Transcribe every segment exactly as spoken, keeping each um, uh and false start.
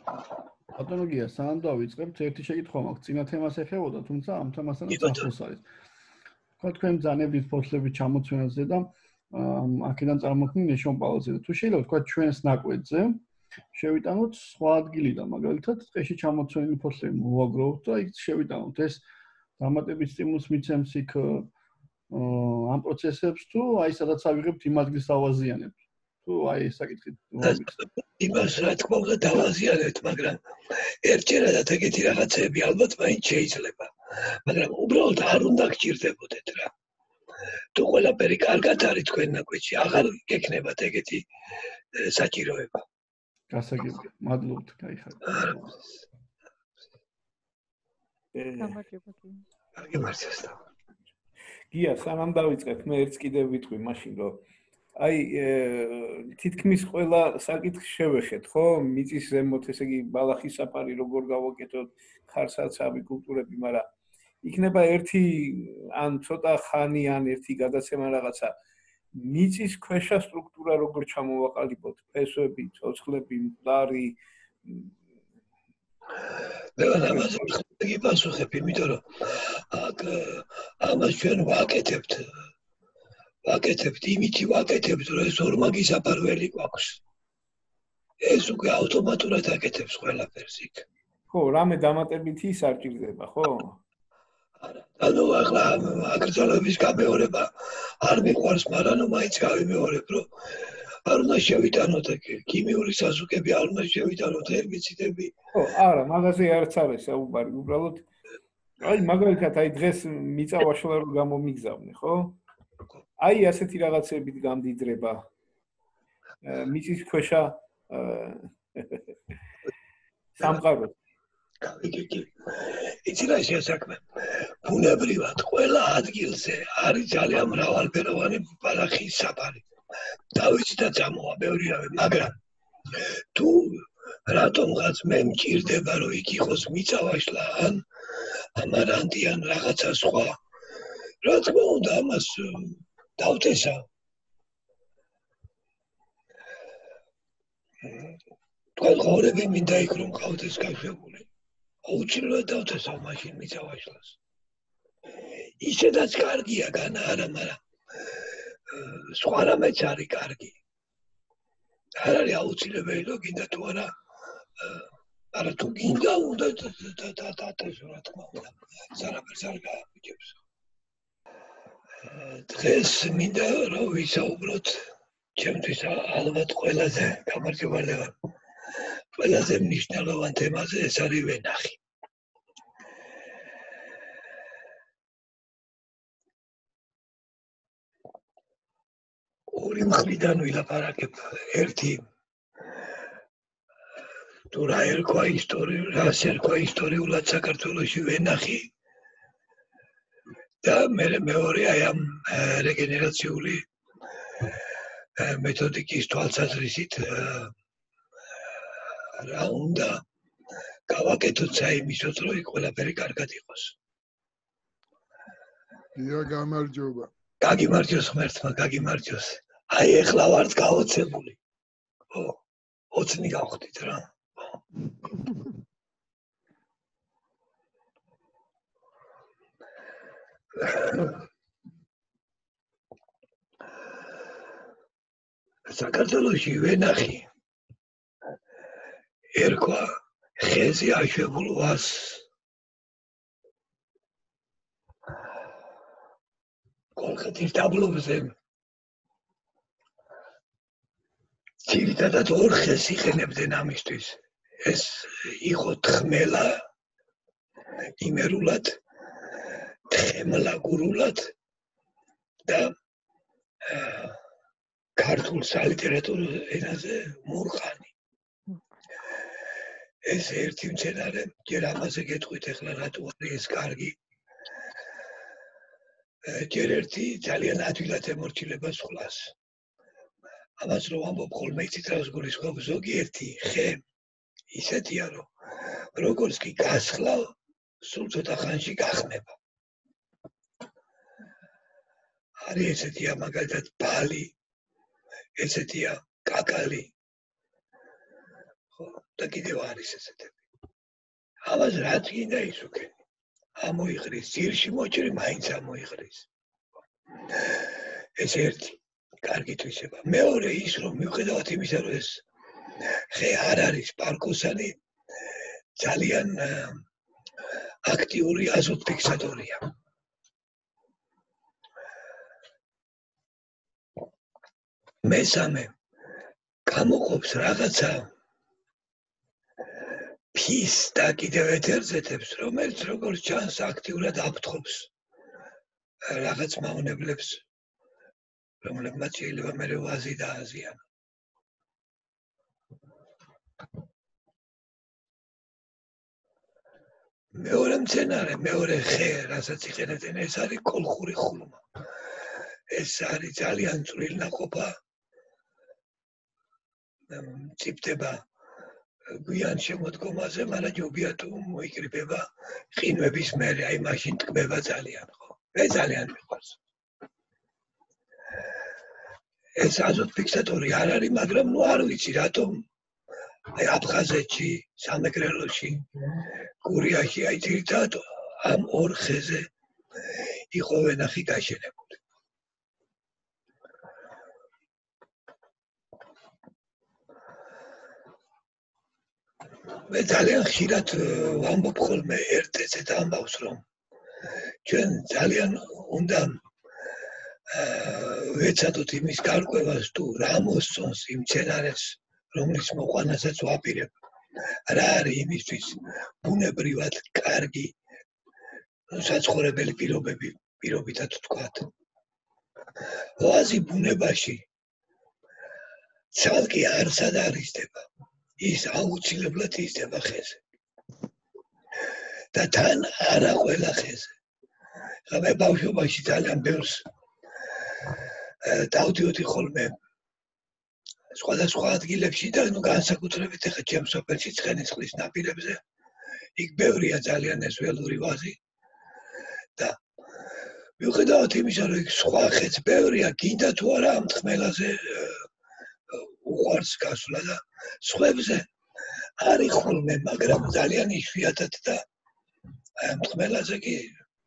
ბატონო გია, სანამ დავიწყებთ, ერთი შეკითხვა მაქვს. წინა თემას ეხებოდა, თუმცა ამ თემასთანაც ახლოს არის. თქვა თქვენ ბრძანებით ფოთლების ჩამოცვენაზე და აქედან წარმოქმნილი შომპალაზე და თუ შეიძლება თქვა ჩვენს ნაკვეთზე შევიტანოთ სხვა ადგილიდან, მაგალითად, ტყეში ჩამოცვენილი ფოთლები მოვაგროვოთ და იქ შევიტანოთ. ეს დამატებით სტიმულს მიცემს იქ ამ პროცესებს თუ აი სადაც ავიღებთ იმ ადგილს ავაზიანებთ. თუ აი ეს საკითხით იმას რა თქმა უნდა დავაზიანებთ, მაგრამ ერთჯერადად ეგეთი რაღაცები ალბათ მაინც შეიძლება. მაგრამ უბრალოდ არ უნდა გჭირდებოდეთ რა. თუ ყველაფერი კარგად არის თქვენ ნაკვეთში, აღარ გექნებათ ეგეთი საჭიროება. გასაგებია, მადლობთ, გაიხარეთ. კარგი მართლაც. გია, სანამ დავიწყებ, მე ერთს კიდევ ვიტყვი მაშინ, რომ აი თითქმის ყველა საკითხს შევეხეთ, ხო? მიწის ზემოთ, ესე იგი, ბალახის საფარი როგორ გავაკეთოთ, ხარსაცავი კულტურები, მაგრამ იქნება ერთი ან ცოტა ხანი ან ერთი გადაცემა რაღაცა მიწის ქვეშა სტრუქტურა როგორ ჩამოვაყალიბოთ, ფესვები, ცოცხლები, მყარი. მე ამაზე გიპასუხებ, იმიტომ რომ აქ ამას ჩვენ ვაკეთებთ. ვაკეთებთ, იმითი ვაკეთებთ, რომ ეს ორმაგი საფარველი გვაქვს. ეს უკვე ავტომატურად აკეთებს ყველაფერს იქ. ხო, რამე დამატებითი ის არ ჭირდება, ხო? არა, ანუ ახლა აკრძალების გამეორება არ მიყვარს, მაგრამ ნუ მაინც გავიმეორებ, რომ არ უნდა შევიტანოთ ქიმიური საზუკები, არ უნდა შევიტანოთ ჰერბიციდები. ხო, არა, მაგაზე არც არის საუბარი, უბრალოდ აი მაგალითად აი დღეს მიწა-ვაშლა რომ გამომიგზავნე, ხო? აი ასეთი რაღაცებით გამდიდრება მიწის ქვეშა სამყარო. გავიგე. იცი რა შეასაქმე? ბუნებრივად ყველა ადგილზე არის ძალიან მრავალფეროვანი ბალახის საფარი. დავიცი და წამოვა ბევრი რამე, მაგრამ თუ რატომღაც მე მჭირდება რომ იქ იყოს მიწა-ვაშლა ან ამარანტი ან რაღაცა სხვა, რა თქმა უნდა ამას დავთესა. თქვენ ღორები მინდა იქ რომ ყავდეს გაშვებული. აუცილებლად დავთესავ მაშინ მიწა-ვაშლას. ისედაც კარგია განა არა, მაგრამ სხვა რამეც არის კარგი. არ არის აუცილებელი რომ გინდა თუ არა არა თუ გინდა უნდა დათესო რა თქმა უნდა. სარაფერს არ გააჩებს. დღეს მინდა რომ ვისაუბროთ ჩემთვის ალბათ ყველაზე გამარჯვებალებად ყველაზე მნიშვნელოვან თემაზე, ეს არის ვენახი. ორი მხრიდან ვილაპარაკებ. ერთი თუ რა ერქვა ისტორიულ, რა ერქვა ისტორიულად საქართველოში ვენახი და მე მეორე აი ამ რეგენერაციული მეთოდიკის თვალსაზრისით რა უნდა გავაკეთოთ საიმისოდ, რომ იქ ყველაფერი კარგად იყოს. დიახ, გამარჯობა. გაგიმარჯოს ღმერთმა, გაგიმარჯოს. აი ეხლა ვართ გაოცებული. ხო, ოცნი გავხდით რა. საქართველოში ვენახი ერქვა ხეზე აშვებულ ვას. კოლხეთის დაბლობზე ძირითადად ორ ხეს იყენებდნენ ამისთვის. ეს იყო თხმელა იმერულად, თხემლაგურულად და ქართულ სალიტერატურო ენაზე მურყანი. ეს ერთი მცენარე, ჯერ ამაზე გეტყვით ახლა რატო არის ეს კარგი. ჯერ ერთი ძალიან ადვილად ემორჩილება სხვას. ამას რომ ამბობ ხოლმე იცით რა გულისხმობ, ზოგიერთი ხე ისეთია რომ როგორც კი გასხლა, სულ ცოტა ხანში გახმება. არის ესეთია მაგალითად ბალი, ესეთია კაკალი. ხო, და კიდევ არის ესეთები. ამას რაც გინდა ის უკენი. ამოიღრის, ძირში მოჭრი მაინც ამოიღრის. ეს ერთი, კარგი თვისება. მეორე ის, რომ მიუხედავად იმისა, რომ ეს ხე არ არის პარკოსანი, ძალიან აქტიური აზოტფიქსატორია. მესამე, გამოყოფს რაღაცა ფის და კიდევ ეთერზეთებს, რომელიც როგორც ჩანს აქტიურად აფრთხობს რაღაც მავნებლებს, რომლებმაც შეიძლება მერე ვაზი დააზიანონ. მეორე მცენარე, მეორე ხე, რასაც იყენებენ, ეს არის კოლხური ხურმა. ეს არის ძალიან წვრილი ნაყოფა. მწიფდება გვიან შემოდგომაზე, მაგრამ ჯობია თუ მოიკრიბება ყინვების მერე, აი მაშინ ტკბება ძალიან, ხო? ეს ძალიან მიყვარს. ეს აზოტფიქსატორი არ არის, მაგრამ ნუ არ ვიცი რატომ აი აფხაზეთში, სამეგრელოში, გურიაში აი ძირითადად ამ ორ ხეზე იყო ვენახი გაშენებული. მე ძალიან ხშირად ვამბობ ხოლმე ერთ-ერთ ამბავს, რომ ჩვენ ძალიან უნდა ვეცადოთ იმის გარკვევას, თუ რა მოსწონს იმ მცენარეს, რომლის მოყვანასაც ვაპირებ. რა არის იმისთვის ბუნებრივად კარგი საცხოვრებელი პირობები, პირობითად ვთქვათ. ვაზი ბუნებაში ცალკე არსად არ იზრდება. ის აუცილებლად იზრდება ხეზე. და თან არა ყველა ხეზე. მე ბავშვობაში ძალიან ბევრს დავდიოდი ხოლმე სხვადასხვა ადგილებში და ნუ განსაკუთრებით ახლა ჩემს სოფელში ცხენისწყლის ნაპირებზე. იქ ბევრია ძალიან ეს ველური ვაზი. და მიუხედავად იმისა, რომ იქ სხვა ხეც ბევრია, გინდა თუ არა ამ თხმელაზე უყვარს გასვლა და სხვებზე არის ხოლმე, მაგრამ ძალიან იშვიათად და ამ თხმელაზე კი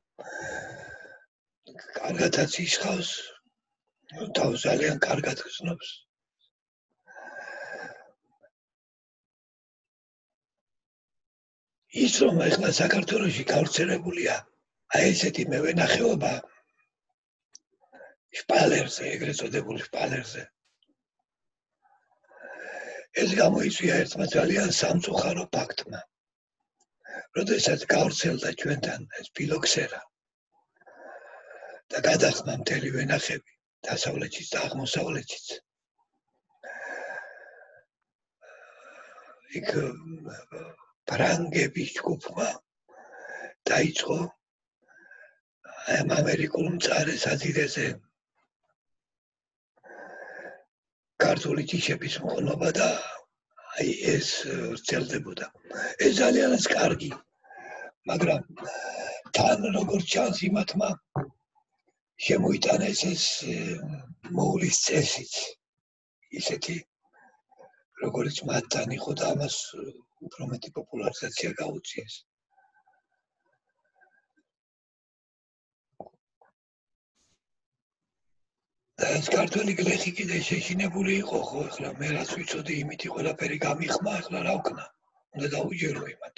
კარგადაც ისხავს, თავს ძალიან კარგად გრძნობს. ის რომ ახლა საქართველოში გავრცელებულია აი ესეთი მევენახეობა შპალერზე, ეგრეთ წოდებული შპალერზე. ეს გამოიწვია ერთმა ძალიან სამწუხარო ფაქტმა. როდესაც გავრცელდა ჩვენთან ეს ფილოქსერა და გადახმა მთელი ვენახები, დასავლეთიც და აღმოსავლეთიც. იქ ფრანგების ჯგუფმა დაიწყო ამ ამერიკულ მწარეს აზირეზე ქართული ჯიშების მოყნობა და აი ეს ვრცელდებოდა. ეს ძალიანაც კარგი, მაგრამ თან როგორც ჩანს იმათმა შემოიტანეს ეს მოვლის წესიც. ისეთი როგორც მათთან იყო და ამას უფრო მეტი პოპულარიზაცია გაუწიეს. და ეს ქართველი გლეხი კიდე შეშინებული იყო, ხო, ახლა მე რაც ვიცოდი, იმითი ყველაფერი გამიხმა, ახლა რა ვქნა? უნდა დაუჯერო იმათ.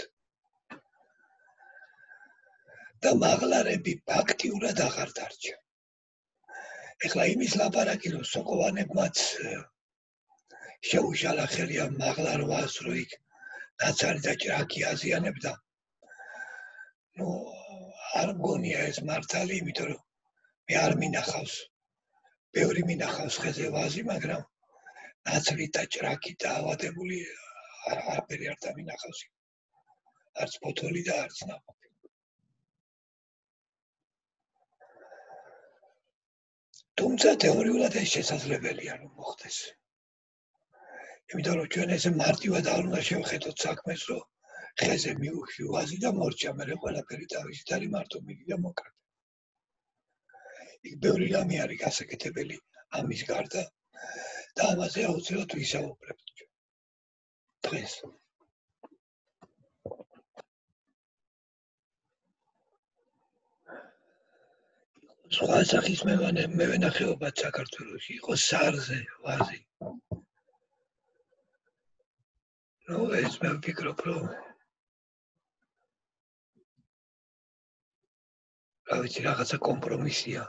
და მაღლარები ფაქტიურად აღარ დარჩა. ახლა იმის ლაპარაკი, რომ სოკოვანებმაც შეუშალა ხელი ამ მაღლარ ვაზს, რომ იქ ნაცარი და ჭრაკი აზიანებდა. ნუ არ მგონია ეს მართალი, იმიტომ რომ მე არ მინახავს. ბევრი მინახავს ხეზე ვაზი, მაგრამ ნაცრი და ჭრაკი დაავადებული არაფერი არ დამინახავს. არც ფოთოლი და არც ნაყოფი. თუმცა თეორიულად ეს შესაძლებელია რომ მოხდეს. იმიტომ რომ ჩვენ ესე მარტივად არ უნდა შევხედოთ საქმეს, რომ ხეზე მიუხვი ვაზი და მორჩა, მე ყველაფერი თავისით არის მარტო მიგი და მოკრა. იქ ბევრი რამე არის გასაკეთებელი ამის გარდა და ამაზე აუცილებლად ვისაუბრებთ დღეს. სხვა სახის მევენახეობაც საქართველოში იყო სარზე, ვაზი. ნუ ეს მე ვფიქრობ, რომ რა ვიცი, რაღაცა კომპრომისია.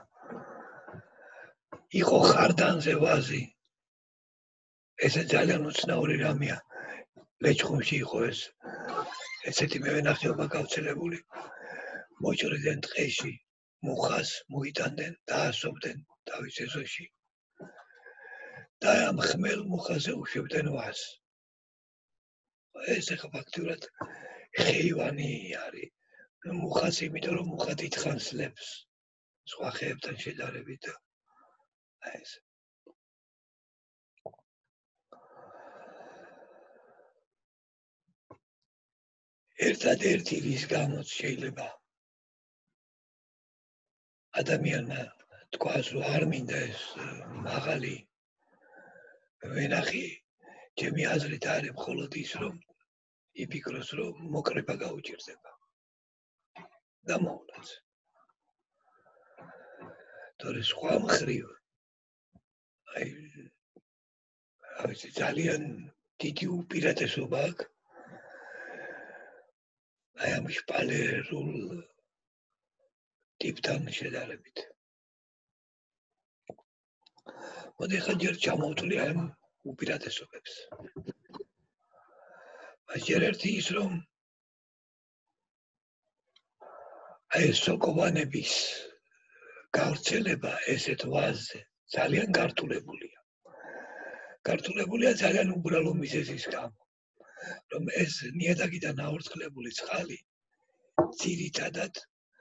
იყო ხარდანზე ვაზი. ესე ძალიან უცნაური რამეა. ლეჩხუმში იყო ეს. ესეთი მევენახეობა გავრცელებული. მოჭრიდნენ ტყეში, მუხას მოიტანდნენ, დაასობდნენ თავის ეზოში. და ამ ხმელ მუხაზე უშვებდნენ ვაზს. ეს ახლა ფაქტურად ხეივანი არის. მუხას, იმიტომ რომ მუხა დიდხანს ლებს სხვა ხეებთან შედარებით და ეს ერთადერთი რის გამოც შეიძლება ადამიანმა თქვას, რომ არ მინდა ეს მაღალი ვენახი, ჩემი აზრით არის მხოლოდ ის, რომ იფიქროს, რომ მოკრება გაუჭირდება. და მოვლაც. თორე სხვა მხრივ, აი, აი ძალიან დიდი უპირატესობა აქვს აი ამ შპალერულ ტიპთან შედარებით. მოდი ხა ჯერ ჩამოვთვლი აი ამ უპირატესობებს. მაგრამ ერთი ის რომ აი სოკოვანების გავრცელება ესეთ ვაზზე ძალიან გართულებულია. გართულებულია ძალიან უბრალო მიზეზის გამო. რომ ეს ნიადაგიდან აორწყლებული წყალი ძირითადად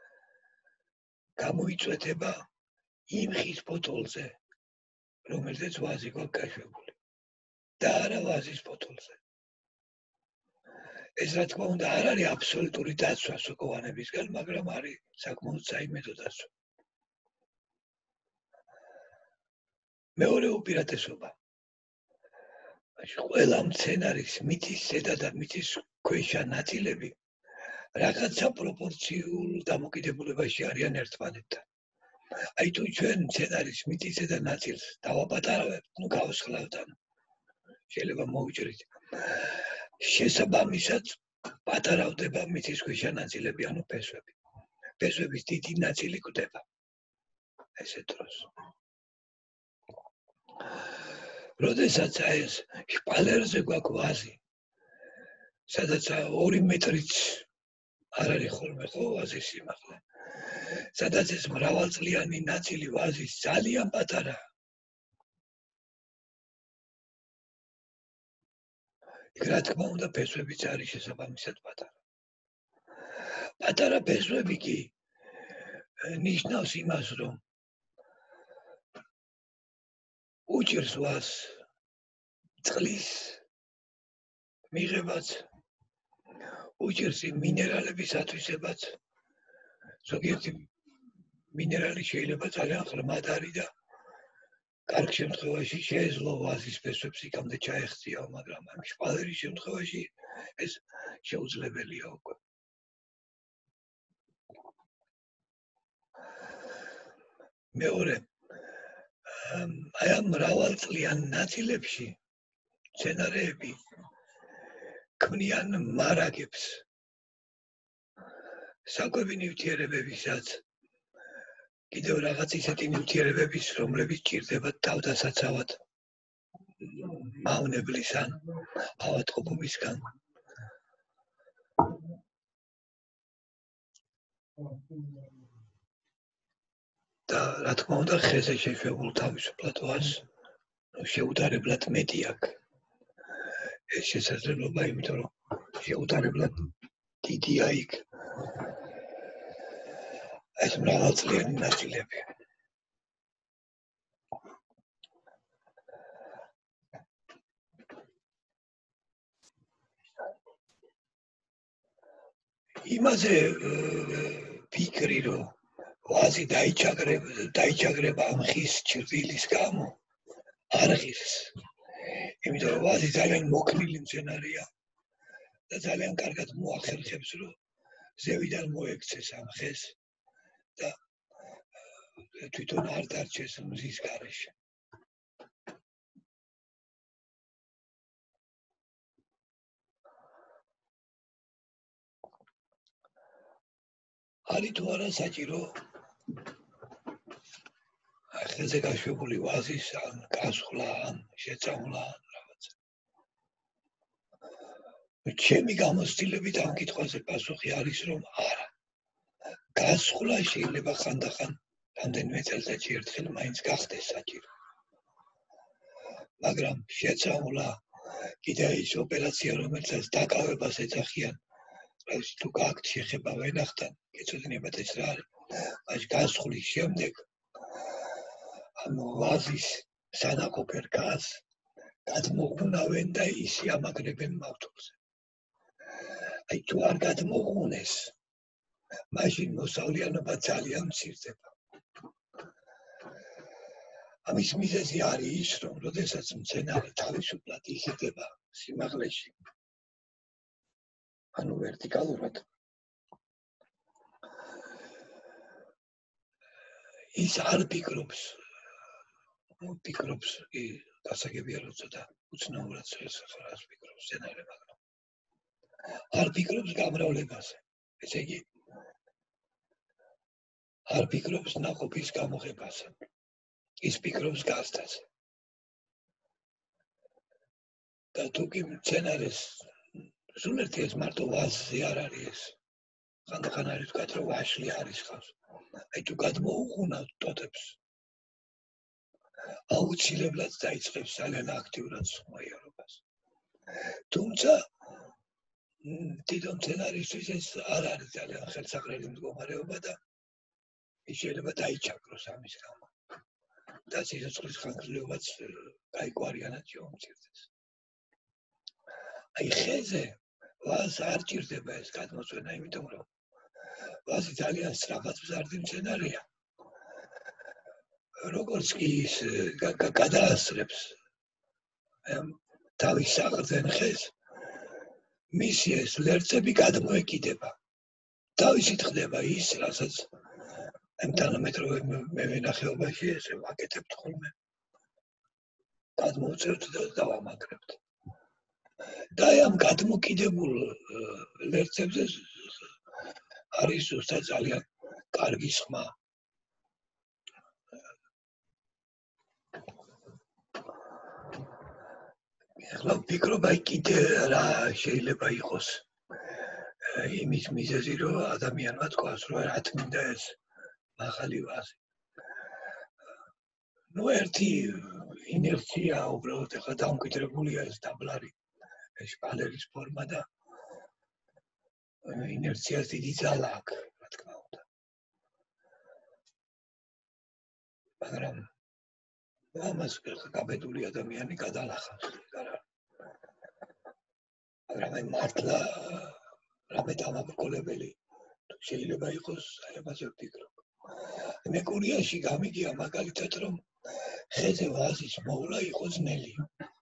გამოიწვეთება იმ ხის ბოტოლზე, რომელზეც ვაზი გვაქვს გაშვებული. და არა ვაზის ბოტოლზე. ეს რა თქმა უნდა არ არის აბსოლუტური დაცვა სოკოვანებისგან, მაგრამ არის საკმაოდ საიმედო დაცვა. მეორე უპირატესობა. ყველა მცენარის მიწის ზედა და მიწის ქვეშა ნაწილები რაღაცა პროპორციულ დამოკიდებულებაში არიან ერთმანეთთან. აი თუ ჩვენ მცენარის მიწის ზედა ნაწილს დავაპატარავებთ, ნუ გავსხლავთ, შეიძლება მოვიჭრით. შესაბამისად პატარავდება მიწის ქვეშა ნაწილები, ანუ ფესვები. ფესვების დიდი ნაწილი კვდება. ესე დროს. როდესაც ეს შპალერზე გვაქვს ვაზი, სადაც ორი მეტრიც არ არის ხოლმე ხო ვაზის სიმაღლე. სადაც ეს მრავალწლიანი ნაწილი ვაზის ძალიან პატარაა. იქ რა თქმა უნდა ფესვებიც არის შესაბამისად პატარა. პატარა ფესვები კი ნიშნავს იმას, რომ უჭირს ვაზს წყლის მიღებაც, უჭირს მინერალების ათვისებაც. ზოგიერთი მინერალი შეიძლება ძალიან ღრმად არის და კარგ შემთხვევაში შეეძლო ვაზის ფესვებს იქამდე ჩაეხციაო, მაგრამ ამ შპალერის შემთხვევაში ეს შეუძლებელია უკვე. მეორე აი ამ მრავალწლიან ნაწილებში მცენარეები ქმნიან მარაგებს საკვები ნივთიერებებისაც კიდევ რაღაც ისეთი ნივთიერებების, რომლებიც ჭირდება თავდასაცავად მავნებლის ან ავადმყოფობისგან. და რა თქმა უნდა ხეზე შეშვებულ თავისუფლად ვაზს შეუდარებლად მეტი აქვს. ეს შესაძლებლობა, იმიტომ რომ შეუდარებლად დიდია იქ ეს მრავალწლიანი ნაწილები. იმაზე ფიქრი, რომ ვაზი დაიჭაგრება, დაიჭაგრება ამ ხის ჭრილის გამო არ ღირს. იმიტომ რომ ვაზი ძალიან მოქნილი მცენარეა და ძალიან კარგად მოახერხებს, რომ ზევიდან მოექცეს ამ ხეს და თვითონ არ დარჩეს მზის გარეშე. არის თუ არა საჭირო ხეზე გაშვებული ვაზის ან გასხლა ან შეწამლა რაღაცა. ჩემი გამოცდილებით ამ კითხვაზე პასუხი არის რომ არა. გასხლა შეიძლება ხანდახან რამდენიმე წელიწადში ერთხელ მაინც გახდეს საჭირო. მაგრამ შეწამლა კიდე ის ოპერაცია რომელსაც დაკავებას ეძახიან ეს თუ გაქვთ შეხება ვენახთან გეცოდინებათ ეს რა არის მას გასხლის შემდეგ ამ ვაზის სანაკოფერ გაზ გადმოღუნავენ და ის იამაგრებენ მავთულზე აი თუ არ გადმოღუნეს მაშინ მოსავლიანობა ძალიან მცირდება ამის მიზეზი არის ის რომ როდესაც მცენარე თავისუფლად იზრდება სიმაღლეში ანუ ვერტიკალურად ის არ ფიქრობს ფიქრობს გასაგებია რომ ცოტა უცნაურად შესახებას ფიქრობს მცენარე მაგრამ არ ფიქრობს გამრავლებაზე ესე იგი არ ფიქრობს ნაყოფის გამოღებაზე ის ფიქრობს გაზდაზე და თუ კი მცენარეს სულ ერთი ეს მარტო ვაზზე არ არის ეს ხანდახან არის ვთქვათ რომ ვაშლი არის ხავს აი თუ გადმოუღუნავთ ტოტებს აუცილებლად დაიწყებს ძალიან აქტიურად ხმაიარობას თუმცა თვითონ მცენარისთვის ეს არ არის ძალიან ხელსაყრელი მდგომარეობა და ის შეიძლება დაიჩაგროს ამის გამო და სიცოცხლის ხანგრძლივობაც გაიგვარიანად შეუმცირდეს აი ხეზე ვაზ არ ჭირდება ეს გადმოცვენა იმიტომ რომ ვაზი ძალიან სწრაფად მზარდი მცენარეა როგორც კი ის გადაასწრებს თავის საღრძენ ხეს მისი ეს ლერწები გადმოეკიდება თავისით ხდება ის რასაც თანამედროვე მევენახეობაში ესე ვაკეთებთ ხოლმე გადმოვწერთ და დავამაგრებთ და ამ გადმოკიდებულ ლერწებზე არის ზუსტად ძალიან კარგი ხმა ახლა ვფიქრობ აი კიდე რა შეიძლება იყოს იმის მიზეზი რომ ადამიანმა თქვას რომ რა თმინდა ეს მაღალი ვაზი ნუ ერთი ინერცია უბრალოდ ახლა დამკვიდრებულია ეს დაბლარი ეს შპალერის ფორმა და ინერციას დიდი ძალა აქვს რა თქმა უნდა მაგრამ ამას გაბედული ადამიანი გადალახავს მაგრამ აი მართლა რამე დამაბრკოლებელი შეიძლება იყოს აი ამაზე ვფიქრობ მე კურიაში გამიგია მაგალითად რომ ხეზე ვაზის მოვლა იყო ძნელი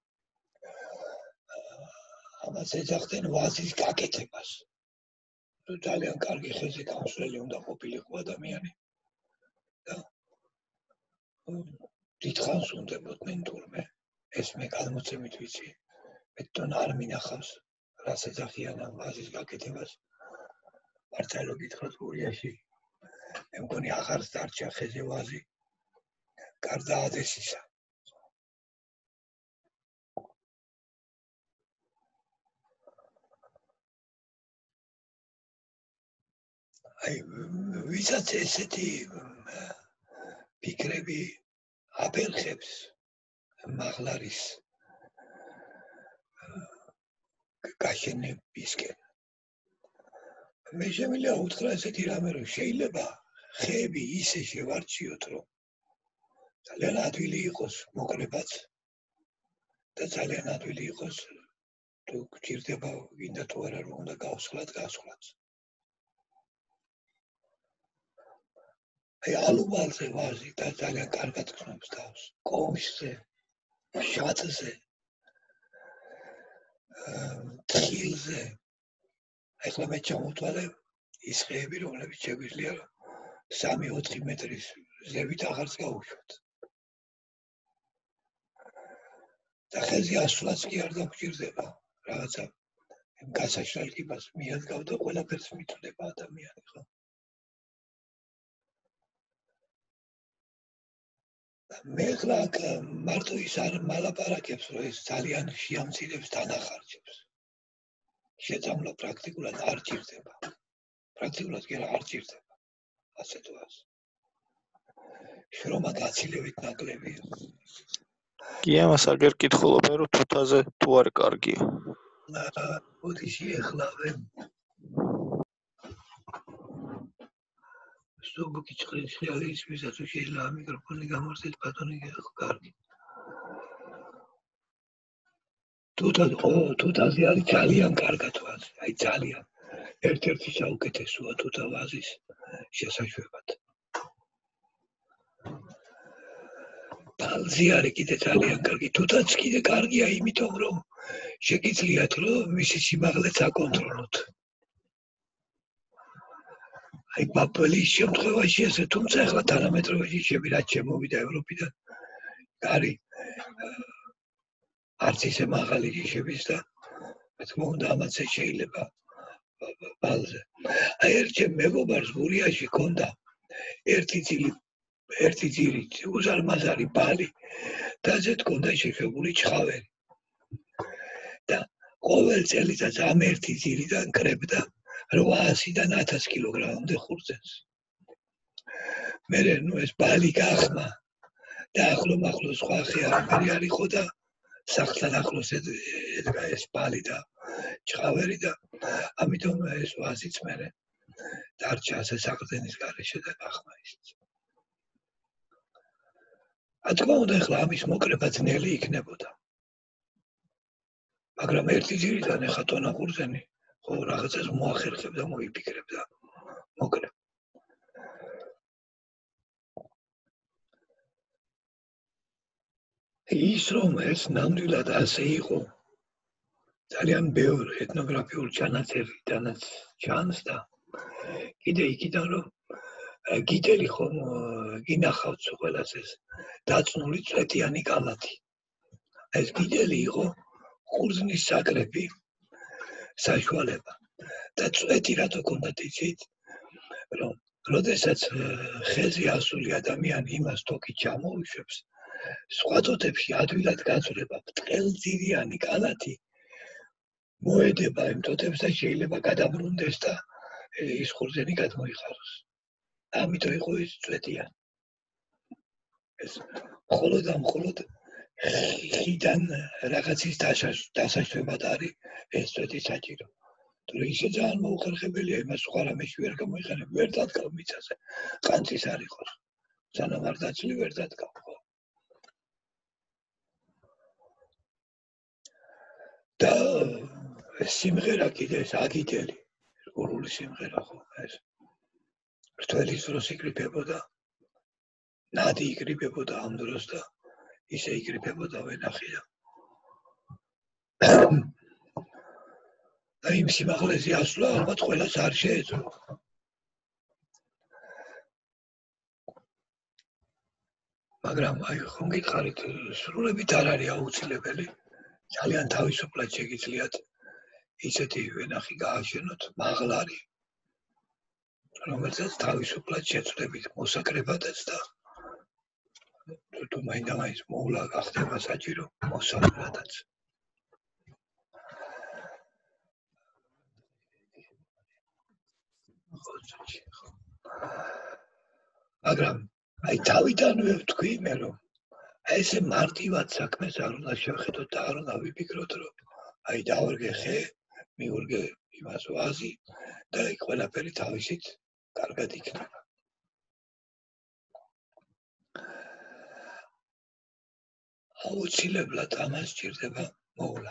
ამას ეძახდნენ ვაზის გაკეთებას ძალიან კარგი ხეზე გამსვლელი უნდა ყოფილიყო ადამიანი და დიდხანს უნდებოდნენ თურმე ეს მე გადმოცემით ვიცი მე თვითონ არ მინახავს რას ეძახიან ამ ვაზის გაკეთებას მართლა გითხრათ გურიაში მე მგონი აღარ დარჩა ხეზე ვაზი გარდა ადესისა აი ვისაც ესეთი ფიქრები აფერხებს მაღლარის გაშენებისკენ მე შემიძლია უთხრა ესეთი რამე რომ შეიძლება ხეები ისე შევარჩიოთ რომ ძალიან ადვილი იყოს მოკლებაც და ძალიან ადვილი იყოს თუ გჭირდება გინდა თუ არა რომ უნდა გავსხლათ გავსხლათ აი ალუბალზე ვაზი და ძალიან კარგად გრძნობს თავს კომისზე შატზე თხილზე ახლა მე ჩამოვთვალე ის ხეები რომლებიც შეგვიძლია სამი ოთხი მეტრის ზევით აღარც გაუშვათ. და ხეზე ასვლაც კი არ დაგჭირდება, რაღაცა გასაშალკებას მიადგავ და ყველაფერს მithდება ადამიანი, ხო? მე ხლა მარტო ის არ მალაპარაკებს, რომ ეს ძალიან შეამცირებს დანახარჯებს. შეძამლა პრაქტიკულად არ ჭირდება. პრაქტიკულად კი არ ჭირდება. ასე თუ ასე. შრომა გაცილებით ნაკლებია. კი, ამას აგერ კითხულობენ, რომ თუთაზე თუ არ კარგია. მოდი შეეხლავე. სუბუქი ჭრიჭრიალი ისმისა თუ შეიძლება მიკროფონი გამორთეთ ბატონი კარგი. თუთად ო თუთაზე არის ძალიან კარგად ვაზი, აი ძალიან. ერთ-ერთი საუკეთესოა თუთა ვაზის შესაშვებად. ბალზი არის კიდე ძალიან კარგი, თუთაც კიდე კარგია, იმიტომ რომ შეგიძლიათ რომ მისი სიმაღლეც აკონტროლოთ. აი ბაბლის შემთხვევაში ესე, თუმცა ახლა თანამედროვე ჯიშები რაც შემოვიდა ევროპიდან, არის არც ისე მაღალი ჯიშების და მე თქმა უნდა ამაც შეიძლება ბალზე. აი ერთ მეგობარს გურიაში ჰქონდა ერთი ძილი ერთი ძირი უზარმაზარი ბალი და ზედ ჰქონდა შეშვებული ჩხავერი. და ყოველ წელიწადს ამ ერთი ძირიდან კრებდა რვაასიდან ათას კილოგრამამდე ხურძენს. მერე ნუ ეს ბალი გახმა და ახლო მახლო სხვა ხე არაფერი არ იყო და სახლთან ახლოს ედგა ეს ბალი და ჩხავერი და ამიტომ ეს ვაზიც მერე დარჩა ასე საყრდენის გარეშე და გახმა ისიც. რა თქმა უნდა ახლა ამის მოკრება ძნელი იქნებოდა. მაგრამ ერთი ძირიდან ეხა ტონა ხურძენი ხო რაღაცას მოახერხებ და მოიფიქრებ და მოკრებ. ის რომ ეს ნამდვილად ასე იყო ძალიან ბევრ ეთნოგრაფიულ ჩანაწერიდანაც ჩანს და კიდე იქიდან რომ გიტელი ხომ გინახავთ ყველას ეს დაწნული წვეტიანი კალათი. ეს გიტელი იყო ხურზნის საკრები საშუალება და წვეტი რატო ქონდათ იცით რომ როდესაც ხეზე ასული ადამიანი იმას თოკი ჩამოუშვებს სხვა თოთებში ადვილად გაწვრება ბრტყელძირიანი კალათი მოედება იმ თოთებს და შეიძლება გადაბრუნდეს და ის ხურზენი გადმოიხაროს. ამიტომ იყო ის წვეტიანი. ეს მხოლოდ ამ მხოლოდ ხიდან რაღაცის დასაშვებად არის ეს წვეთი საჭირო. თუ ისე ძალიან მოუხერხებელია იმას სხვა რამეში ვერ გამოიხარებ, ვერ დადგავ მიწაზე. ყანწის არ იყოს. სანამ არ დაწლი ვერ დადგავ. და სიმღერა კიდე ეს აგიტელი, გურული სიმღერა ხო ეს. რთველის დროს იკრიფებოდა, ნადი იკრიფებოდა ამ დროს და ისე იკრიფებოდა ვენახი და და იმ სიმაღლეზე ასვლა ალბათ ყველას არ შეეძლო. მაგრამ აი ხომ გითხარით, სრულებით არ არის აუცილებელი. ძალიან თავისუფლად შეგიძლიათ ისეთი ვენახი გააშენოთ, მაღლარი, რომელსაც თავისუფლად შეცვლებით მოსაკრებადაც და თუ მაინდა-მაინც მოვლა გახდება საჭირო მოსაყრადაც. მაგრამ აი თავიდანვე ვთქვი მე რომ აი ესე მარტივად საქმეს არ უნდა შევხედოთ და არ უნდა ვიფიქროთ რომ აი დავარგე ხე, მივურგე იმას ვაზი და აი ყველაფერი თავისით კარგად იქნება. აუცილებლად ამას ჭირდება მოვლა.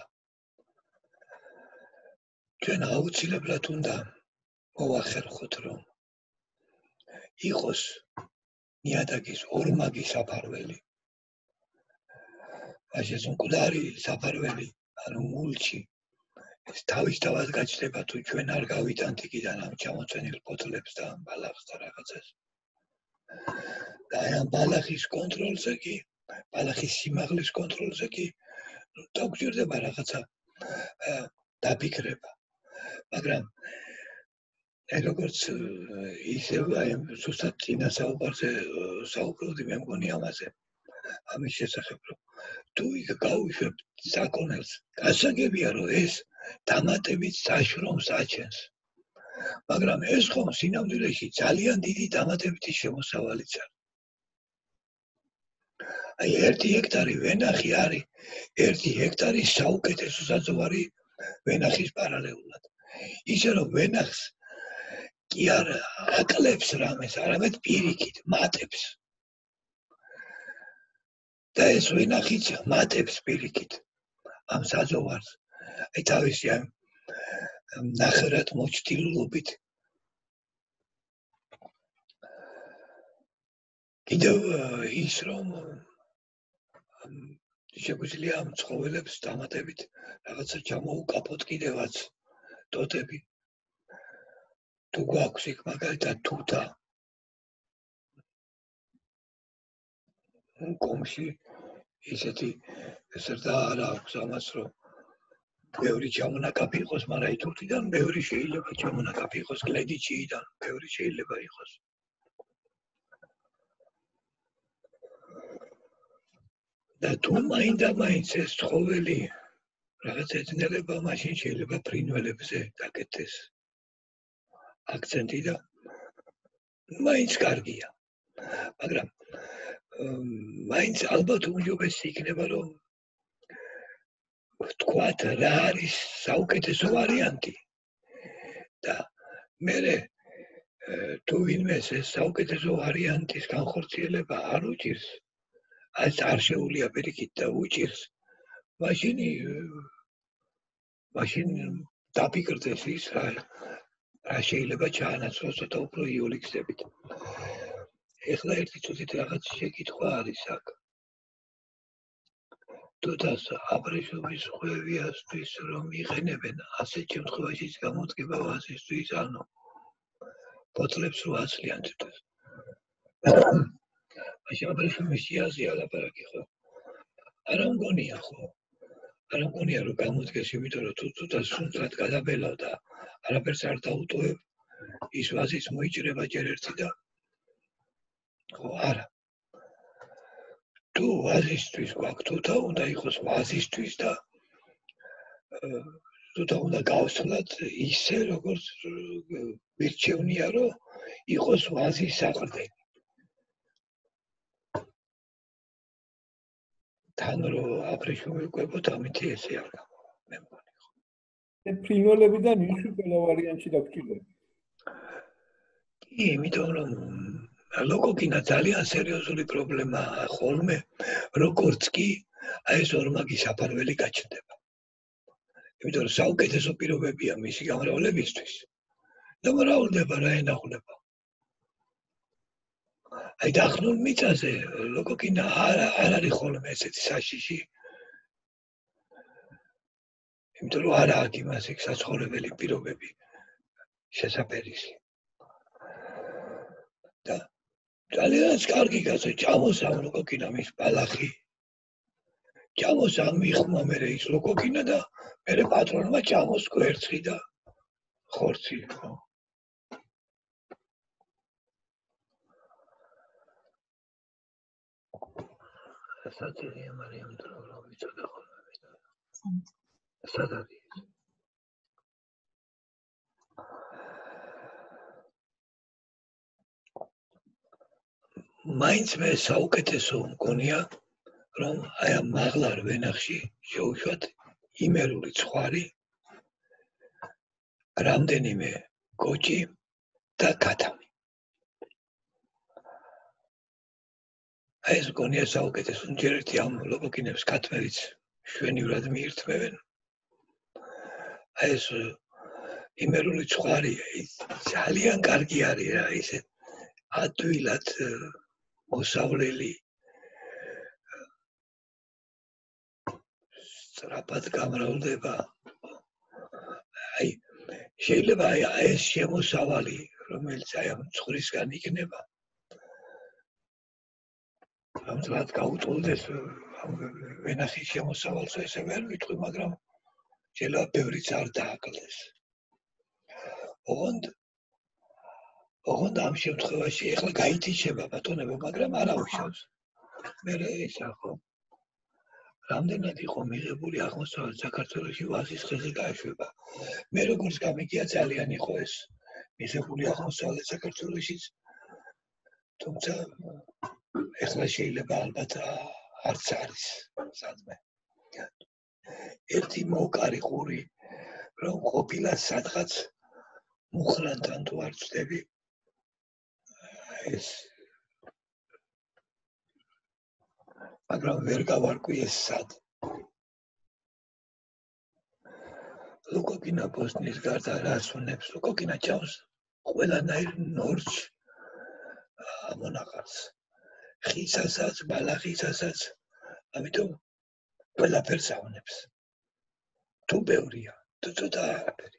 ჩვენ აუცილებლად უნდა მოვახერხოთ რომ იყოს ნიადაგის ორმაგი საფარველი. ეს მკვდარი საფარველი, ანუ მულჩი, ეს თავისთავად გაჩნდება თუ ჩვენ არ გავიტანთ იქიდან ამ ჩამოცვენილ ფოთლებს და ამ ბალახს და რაღაცას. და ამ ბალახის კონტროლზე კი, ბალახის სიმაღლის კონტროლზე კი დაგჭირდება რაღაცა დაფიქრება. მაგრამ აი როგორც ისევ აი ზუსტად წინა საუბარზე საუბრობდი მე მგონი ამაზე. ამის შესახებ რომ თუ იქ გავიშვებ საქონელს, გასაგებია რომ ეს დამატებით საშრომს აჩენს. მაგრამ ეს ხომ სინამდვილეში ძალიან დიდი დამატებითი შემოსავალიც არის. აი ერთი ჰექტარი ვენახი არის, ერთი ჰექტარი საუკეთესო საძოვარი ვენახის პარალელურად. ისე რომ ვენახს კი არა აკლებს რამეს, არამედ პირიქით მატებს. და ეს ვენახიც მატებს პირიქით ამ საძოვარს. აი თავისი ამ ნახევრად მოჩtildeობით. კიდევ ის რომ შეგვიძლია ამ ცხოველებს დამატებით რაღაცა ჩამოუკაფოთ კიდევაც ტოტები. თუ გვაქვს იქ მაგალითად თუთა კომში ისეთი ზრდა არ აქვს ამას რომ ბევრი ჩამონაკაფი იყოს, მაგრამ აი თუთიდან ბევრი შეიძლება ჩამონაკაფი იყოს, გლედიჩიიდან ბევრი შეიძლება იყოს. და თუ მაინდა მაინც ეს ცხოველი რაღაც ეძნელება, მაშინ შეიძლება ფრინველებზე დაკეთდეს აქცენტი და მაინც კარგია. მაგრამ მაინც ალბათ უმჯობესი იქნება რომ ვთქვათ რა არის საუკეთესო ვარიანტი და მე თუ ვინმეს ეს საუკეთესო ვარიანტის განხორციელება არ უჭირს, ας არ შეუძლია პირიქით და უჭირს, მაშინ მაშინ დაფიქრდეს ის რა რა შეიძლება ჩაანაცვლოს ცოტა უფრო იული გზებით. ეხლა ერთი წუთით რაღაც შეკითხვა არის აქ. თუთას აბრეშუმის ხვევიასთვის რომ იყენებენ ასეთ შემთხვევაში გამოდგება ვაზისთვის, ანუ ფოთლებს რო აცლიან თუთას. მაშინ აბრეშუმის სიაზეა ლაპარაკი ხო? არა მგონია ხო? არა მგონია რომ გამოდგეს, იმიტომ რომ თუ თუთას სუნთრად გადაბელავ და არაფერს არ დაუტოვებ, ის ვაზის მოიჭრება ჯერ ერთი და ხო არა. თუ ვაზისთვის გვაქვს თუთა, უნდა იყოს ვაზისთვის და თუთა უნდა გავსვლათ ისე, როგორც მირჩევნია, რომ იყოს ვაზის საყრდენი. თან რომ აბრეშუმი ვკვებოთ, ამით ესე არ გამოვა, მე მგონი ხო. ფრინველებიდან ისი ყველა ვარიანტი დაგჭირდება. კი, იმიტომ რომ ლოკოკინა ძალიან სერიოზული პრობლემაა ხოლმე, როგორც კი აი ეს ორმაგი საფარველი გაჩნდება. იმიტომ რომ საუკეთესო პირობებია მისი გამრავლებისთვის და მრავლდება რა ენახულება. აი დახნულ მიწაზე ლოკოკინა არ არ არის ხოლმე ესეთი საშიში. იმიტომ რომ არა აქვს იმას იქ საცხოვრებელი პირობები შესაფერისი. და ძალიან კარგი გასო ჩამოსამ ლოკოკინა მის ბალახი. ჩამოსამ მიხმა მე ის ლოკოკინა და მე პატრონმა ჩამოს კვერცხი და ხორცი ხო. საჭიროა მარიამ დრო რომ ვიცოდა ხოლმე მე. სადარი. მაინც მე საუკეთესო მგონია რომ აი ამ მაღლარ ვენახში შევუშვათ იმერული ცხვარი, რამდენიმე კოჭი და კატამი. აი ეს მგონია საუკეთესო, ჯერ ერთი ამ ლოკოკინებს კატმევიც შვენივრად მიირთმევენ. აი ეს იმერული ცხვარი ძალიან კარგი არის რა, ისე ადვილად მოსავლელი სწრაფად გამრავლდება. აი შეიძლება აი ეს შემოსავალი, რომელიც აი ამ ცხრისგან იქნება, ამჟამად გაუტოლდეს ვენახის შემოსავალს ესე ვერ ვიტყვი, მაგრამ შეიძლება ბევრიც არ დააკლდეს. ოღონდ ოღონდ ამ შემთხვევაში ეხლა გაითიშება ბატონებო, მაგრამ არ აუშავს. მე ისა ხო რამდენად იყო მიღებული აღმოსავლეთ საქართველოში ვაზის ხეზე გაეშვება. მე როგორც გამიგია ძალიან იყო ეს მიღებული აღმოსავლეთ საქართველოშიც. თუმცა ეხლა შეიძლება ალბათ არც არის სადმე. ერთი მოკარი ყური რომ ყოფილა სადღაც მუხრანთან თუ არ ვწდები ეს მაგრამ ვერ გავარკვი ეს სად. ლუკოკინა პოსტნის გარდა რას უნებს? ლუკოკინა ჩავს ყველანაირ ნორჩ ამონაყარს. ხისასაც, ბალახისასაც, ამიტომ ყველაფერს აუნებს. თუ ბევრია, თუ ცოტა არაფერი.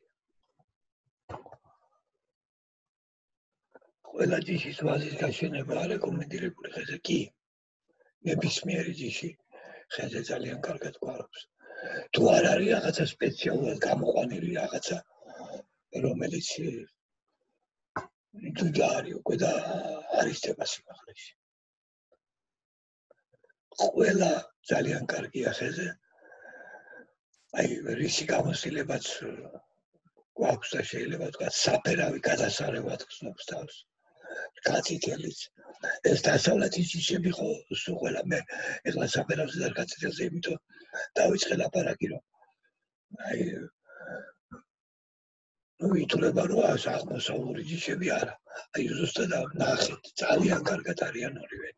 ყველა ჯიშის ვაზის გაშენება არ რეკომენდირებული ხეზე კი. ნებისმიერი ჯიში ხეზე ძალიან კარგად გვარობს. თუ არ არის რაღაცა სპეციალურად გამოყვანილი რაღაცა, რომელიც ჯუჯა არის უკვე და არის თემა სიმაღლეში. ყველა ძალიან კარგია ხეზე. აი რისი გამოსილებაც გვაქვს და შეიძლება თქვა საფერავი გადასარევად ხსნობს თავს. კაცითელიც ეს დასავლეთის ჯიშები ხო სულ ყველა მე ეხლა საფერავზე და კაცითელზე იმიტომ დავიწყე ლაპარაკი რომ აი ნუ ითვლება რომ აღმოსავლური ჯიშები არა. აი ზუსტად ნახეთ ძალიან კარგად არიან ორივე.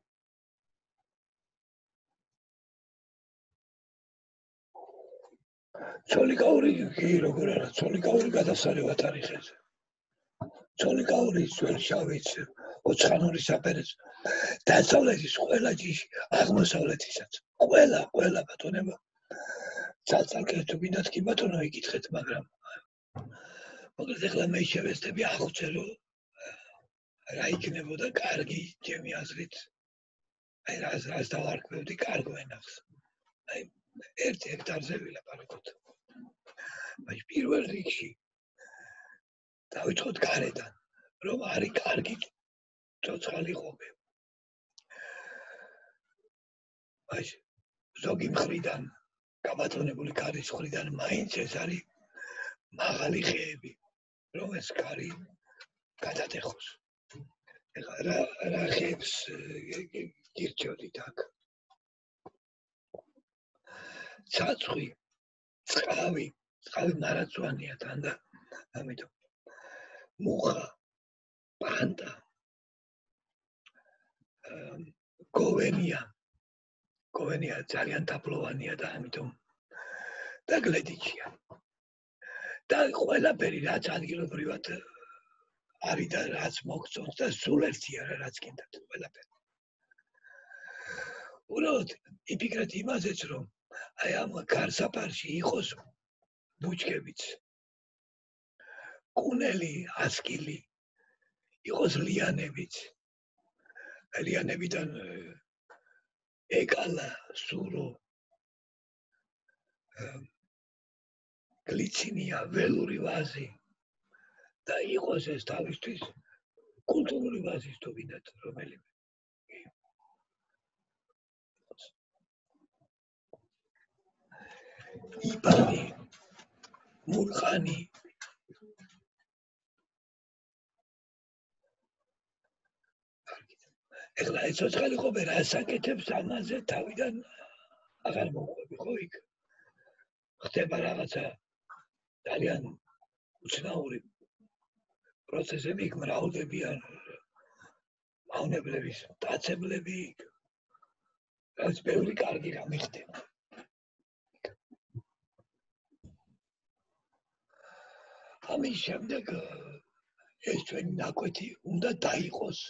ცოლიკაური კი როგორ არა ცოლიკაური გადასარევად არის ხეზე. ცოლიკაური ძველშავიც ოცხანური საფერიც დასავლეთის ყველა ჯიში აღმოსავლეთისაც ყველა ყველა ბატონებო ცალ-ცალკე თუ გინდათ კი ბატონო იკითხეთ მაგრამ მოკლედ ეხლა მე შევეცდები აღვწე რომ რა იქნებოდა კარგი ჩემი აზრით აი რას რას დავარკვევდი კარგ ვენახს აი ერთ ჰექტარზე ვილაპარაკოთ მაგრამ პირველ რიგში დავიწყოთ გარედან რომ არის კარგი ცოცხალი ყოფე. აი ზოგი მხრიდან გაბატონებული კარის მხრიდან მაინც ეს არის მაღალი ხეები რომ ეს კარი გადატეხოს. ეხლა რა რა ხეებს გირჩევდით აქ. ცაცხვი, წყავი, წყავი მარაცვანია თან და ამიტომ მუხა, პანდა, გოვენია, გოვენია ძალიან დაბლოვანია და ამიტომ და გლედიჩია. და ყველაფერი რაც ადგილობრივად არის და რაც მოგწონს და სულ ერთია რა რაც გინდათ ყველაფერი. უბრალოდ იფიქრეთ იმაზეც რომ აი ამ გარსაფარში იყოს ბუჩქებიც. კუნელი, ასკილი, იყოს ლიანებიც. ლიანებიდან ეკალა, სურო, გლიცინია, ველური ვაზი და იყოს ეს თავისთვის კულტურული ვაზის თუ გინდათ რომელიმე. იბანი, მურყანი, ეხლა ეს ცოცხალი ყოფე რას აკეთებს ამაზე თავიდან აღარ მოყვები ხო იქ ხდება რაღაცა ძალიან უცნაური პროცესები იქ მრავლდებიან მავნებლების დაცემლები იქ რაც ბევრი კარგი რამე ხდება. ამის შემდეგ ეს ჩვენი ნაკვეთი უნდა დაიყოს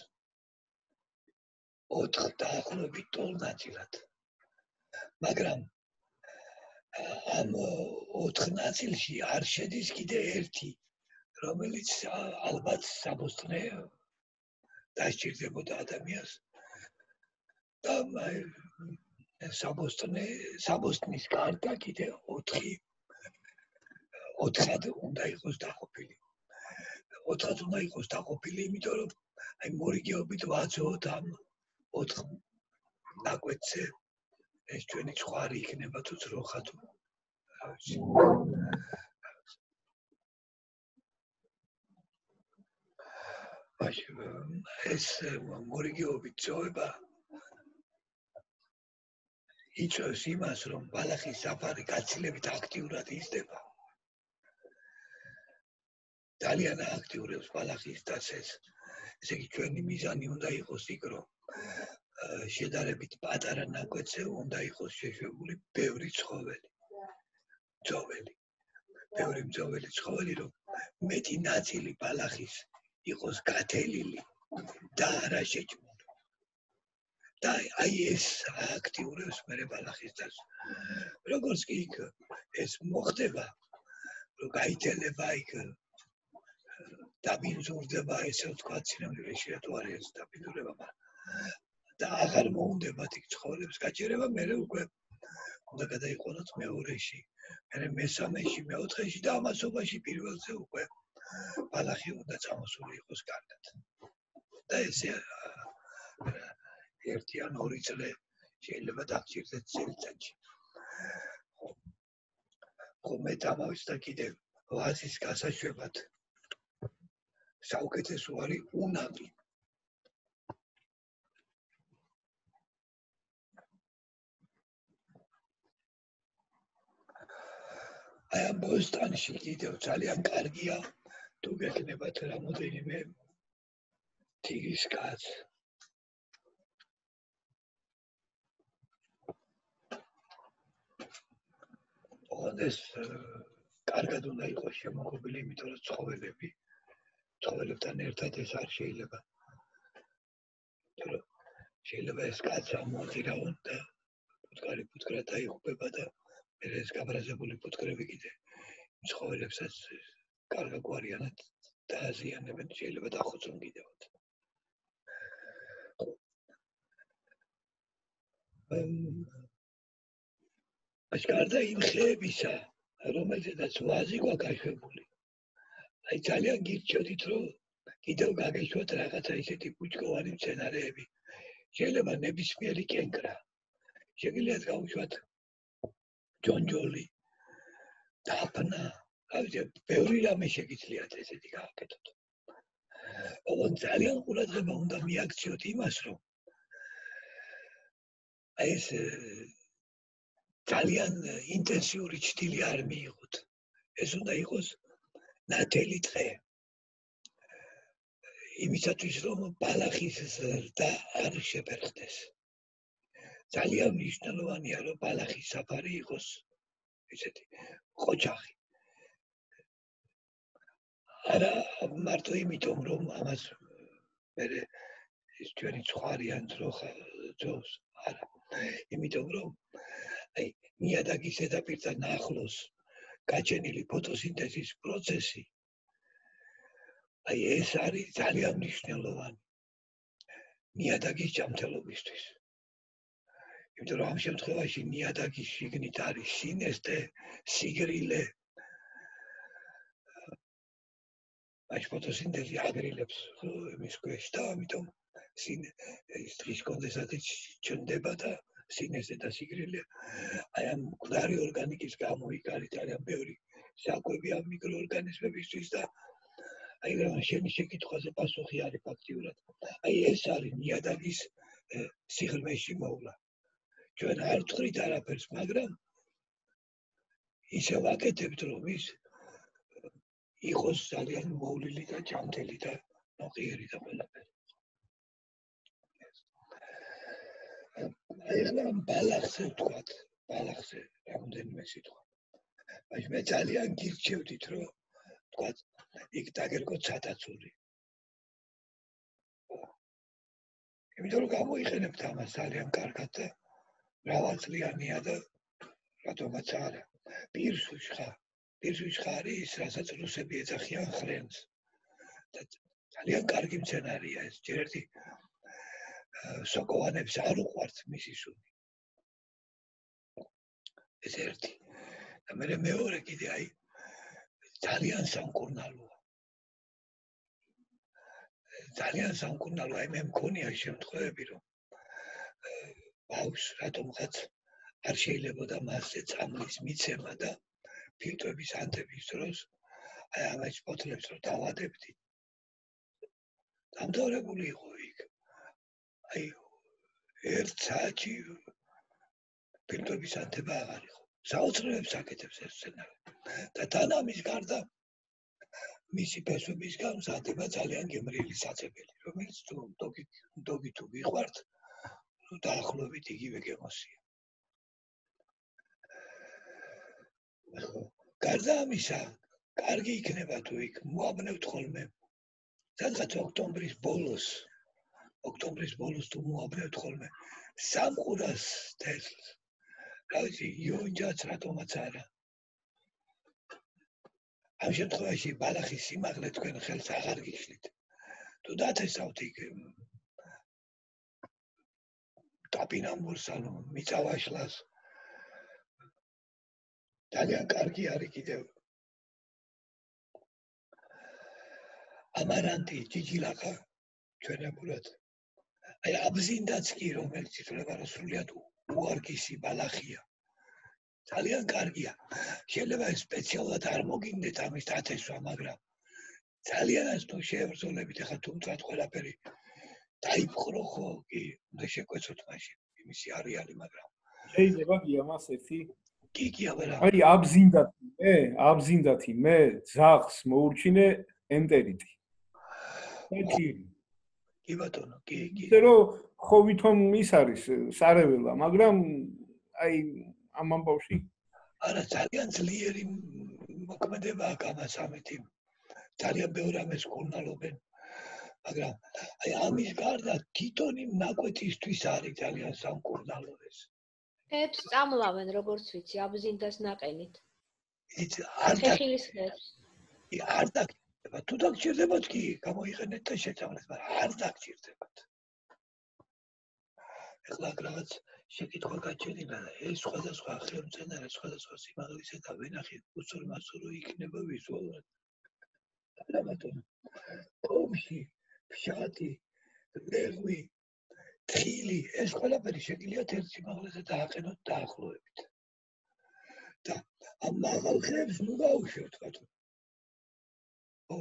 ოთხ დაახლოებით ტოლ ნაწილად. მაგრამ ამ ოთხ ნაწილში არ შედის კიდე ერთი, რომელიც ალბათ საბოსტნე დასჭირდებოდა ადამიანს და საბოსტნე საბოსტნის კარტა კიდე ოთხი ოთხად უნდა იყოს დაყოფილი. ოთხად უნდა იყოს დაყოფილი, იმიტომ რომ აი მორიგეობით ვაძოთ ამ ოთხ ნაკვეთზე ეს ჩვენი ცხარი იქნება თუ ძროხა თუ რა ვიცი. ეს მორიგეობით წოება იწვევს იმას, რომ ბალახის საფარი გაცილებით აქტიურად იზრდება. ძალიან აქტიურებს ბალახის დაცეს. ესე იგი, ჩვენი მიზანი უნდა იყოს იქ, რომ შედარებით პატარა ნაკვეთზე უნდა იყოს შეშვებული ბევრი ცხოველი. ძოველი. ბევრი ძოველი ცხოველი, რომ მეტი ნაწილი ბალახის იყოს გათელილი და არა შეჭმული. და აი ეს აქტიურებს მერე ბალახის დაცვას. როგორც კი იქ ეს მოხდება, რომ გაითელება იქ დაბინძურდება, ესე ვთქვათ, სინამდვილეში თუ არის ეს დაბინძურება, და აღარ მოუნდებათ იქ ცხოველებს გაჭერება, მერე უკვე უნდა გადაიყვანოთ მეორეში, მერე მესამეში, მეოთხეში და ამასობაში პირველზე უკვე ბალახი უნდა წამოსული იყოს კარგად. და ესე ერთი ან ორი წელი შეიძლება დაგჭირდეთ წელიწადში. ხო, მე დამავიწყდა კიდევ ვაზის გასაშვებად. საუკეთესო არის უნამი. აი ამ ბოსტანში კიდევ ძალიან კარგია თუ გექნებათ რამოდენიმე თიგის კაც. ოღონდ ეს კარგად უნდა იყოს შემოღობილი, იმიტომ რომ ცხოველები ცხოველებთან ერთად ეს არ შეიძლება. შეიძლება ეს კაც ამოღირავონ და ფუტკარი ფუტკრად დაიღუპება და მერე ეს გაბრაზებული ფუტკრები კიდე ცხოველებსაც კარგად გვარიანად დააზიანებენ, შეიძლება დახოცონ კიდევაც. ეს გარდა იმ ხეებისა, რომელზედაც ვაზი გვაქვს გაშვებული. აი ძალიან გირჩევდით, რომ კიდევ გაგეშვათ რაღაცა ისეთი ბუჩქოვანი მცენარეები. შეიძლება ნებისმიერი კენკრა. შეგიძლიათ გავუშვათ ჯონჯოლი, დაფნა, გავიცე, ბევრი რამე შეგიძლიათ ესეთი გააკეთოთ. ოღონდ ძალიან ყურადღება უნდა მიაქციოთ იმას, რომ აი ეს ძალიან ინტენსიური ჩრდილი არ მიიღოთ. ეს უნდა იყოს ნათელი ტყე. იმისათვის, რომ ბალახის ზრდა არ შეფერხდეს. ძალიან მნიშვნელოვანია, რომ ბალახის საფარი იყოს ესეთი ყოჩახი. არა მარტო იმიტომ, რომ ამას მერე ეს ჩვენი ცხარი ან ძროხა ძოვს, არა. იმიტომ, რომ აი ნიადაგის ზედაპირთან ახლოს გაჩენილი ფოტოსინთეზის პროცესი აი ეს არის ძალიან მნიშვნელოვანი ნიადაგის ჯანმრთელობისთვის. იმიტომ რომ ამ შემთხვევაში ნიადაგის შიგნით არის სინესტე, სიგრილე. აი ფოტოსინთეზი აგრილებს იმის ქვეშ და ამიტომ ის ტყის კონდენსატი ჩნდება და სინესტე და სიგრილე. აი ამ მკვდარი ორგანიკის გამო იქ არის ძალიან ბევრი საკვები ამ მიკროორგანიზმებისთვის და აი რა შენი შეკითხვაზე პასუხი არის ფაქტიურად. აი ეს არის ნიადაგის სიღრმეში მოვლა. ჩვენ არ ვთხრით არაფერს, მაგრამ ისე ვაკეთებთ, რომ ის იყოს ძალიან მოვლილი და ჯანმრთელი და ნოყიერი და ყველაფერი. აი რა ბალახზე ვთქვათ, ბალახზე რამოდენიმე სიტყვა. აი მე ძალიან გირჩევდით, რომ ვთქვათ, იქ დაგერგოთ სათაცური. იმიტომ რომ გამოიყენებთ ამას ძალიან კარგად და მრავალწლიანია და რატომაც არა. პირსუჩხა, პირსუჩხა არის, რასაც რუსები ეძახიან ხრენს. და ძალიან კარგი მცენარეა ეს. ჯერ ერთი სოკოვანებს არ უყვართ მისი სუნი. ეს ერთი. და მე მეორე კიდე აი ძალიან სამკურნალოა. ძალიან სამკურნალო, აი მე მქონია შემთხვევები, რომ ბავშვს რატომღაც არ შეიძლებოდა მასზე წამლის მიცემა და ფილტრების ანთების დროს აი ამას ფოთლებს რომ დავადებდი. დამთავრებული იყო იქ. აი ერთ საათი ფილტრების ანთება აღარ იყო. საოცრებებს აკეთებს ეს სცენარი. და თან ამის გარდა მისი ფესვების გამზადება ძალიან გემრიელი საწებელი, რომელიც თუ დოგი დოგი თუ გიყვართ, ნუ დაახლოებით იგივე გემოსია. გარდა ამისა, კარგი იქნება თუ იქ მოაბნევთ ხოლმე. სადღაც ოქტომბრის ბოლოს, ოქტომბრის ბოლოს თუ მოაბნევთ ხოლმე სამყურას თესლს. რა ვიცი, იონჯაც რატომაც არა. ამ შემთხვევაში ბალახის სიმაღლე თქვენ ხელს აღარ გიშლით. თუ დათესავთ იქ ტაპინამბურს, ანუ მიწავაშლას, ძალიან კარგი არის კიდევ. ამარანტი, ჯიჯილაკა, ჩვენებურად. აი აბზინდაც კი, რომელიც ითვლება რომ სრულიად უარგისი ბალახია. ძალიან კარგია. შეიძლება სპეციალურად არ მოგინდეთ ამის დათესვა, მაგრამ ძალიან თუ შეებრძოლებით, ახლა თუმცა ყველაფერი დაიფხრო ხო, კი, უნდა შეკვეცოთ მაშინ. იმისი არეალი, მაგრამ შეიძლება გია მას ერთი კი, კი, აბა. აი აბზინდათი მე, აბზინდათი მე ძაღს მოურჩინე ენტერიტი. ერთი კი ბატონო, კი, კი. ისე რომ ხო ვითომ ის არის სარეველა, მაგრამ აი ამ ამბავში არა ძალიან ძლიერი მოქმედება აქვს ამას ამეთი. ძალიან ბევრი ამას კურნალობენ. მაგრამ აი ამის გარდა თვითონი ნაკვეთისთვის არის ძალიან სამკურნალო ეს. ხებს წამლავენ როგორც ვიცი, აბზინდას ნაყენით. იცი არ ხეხილის ხებს. არ დაგჭირდება, თუ დაგჭირდებათ კი, გამოიყენეთ და შეწამლეთ, მაგრამ არ დაგჭირდებათ. ეხლა რაღაც შეკითხვა გაჩენილა და ეს სხვადასხვა ხელმძენარე სხვადასხვა სიმაღლისა და ვენახით უსწორმასწორო იქნება ვიზუალურად. და ბატონო, კომში, ფშატი, ლეღვი, თხილი, ეს ყველაფერი შეგიძლიათ ერთ სიმაღლეზე დააყენოთ დაახლოებით. და ამ მაღალ ხეებს ნუ გაუშვებთ ბატონო. ო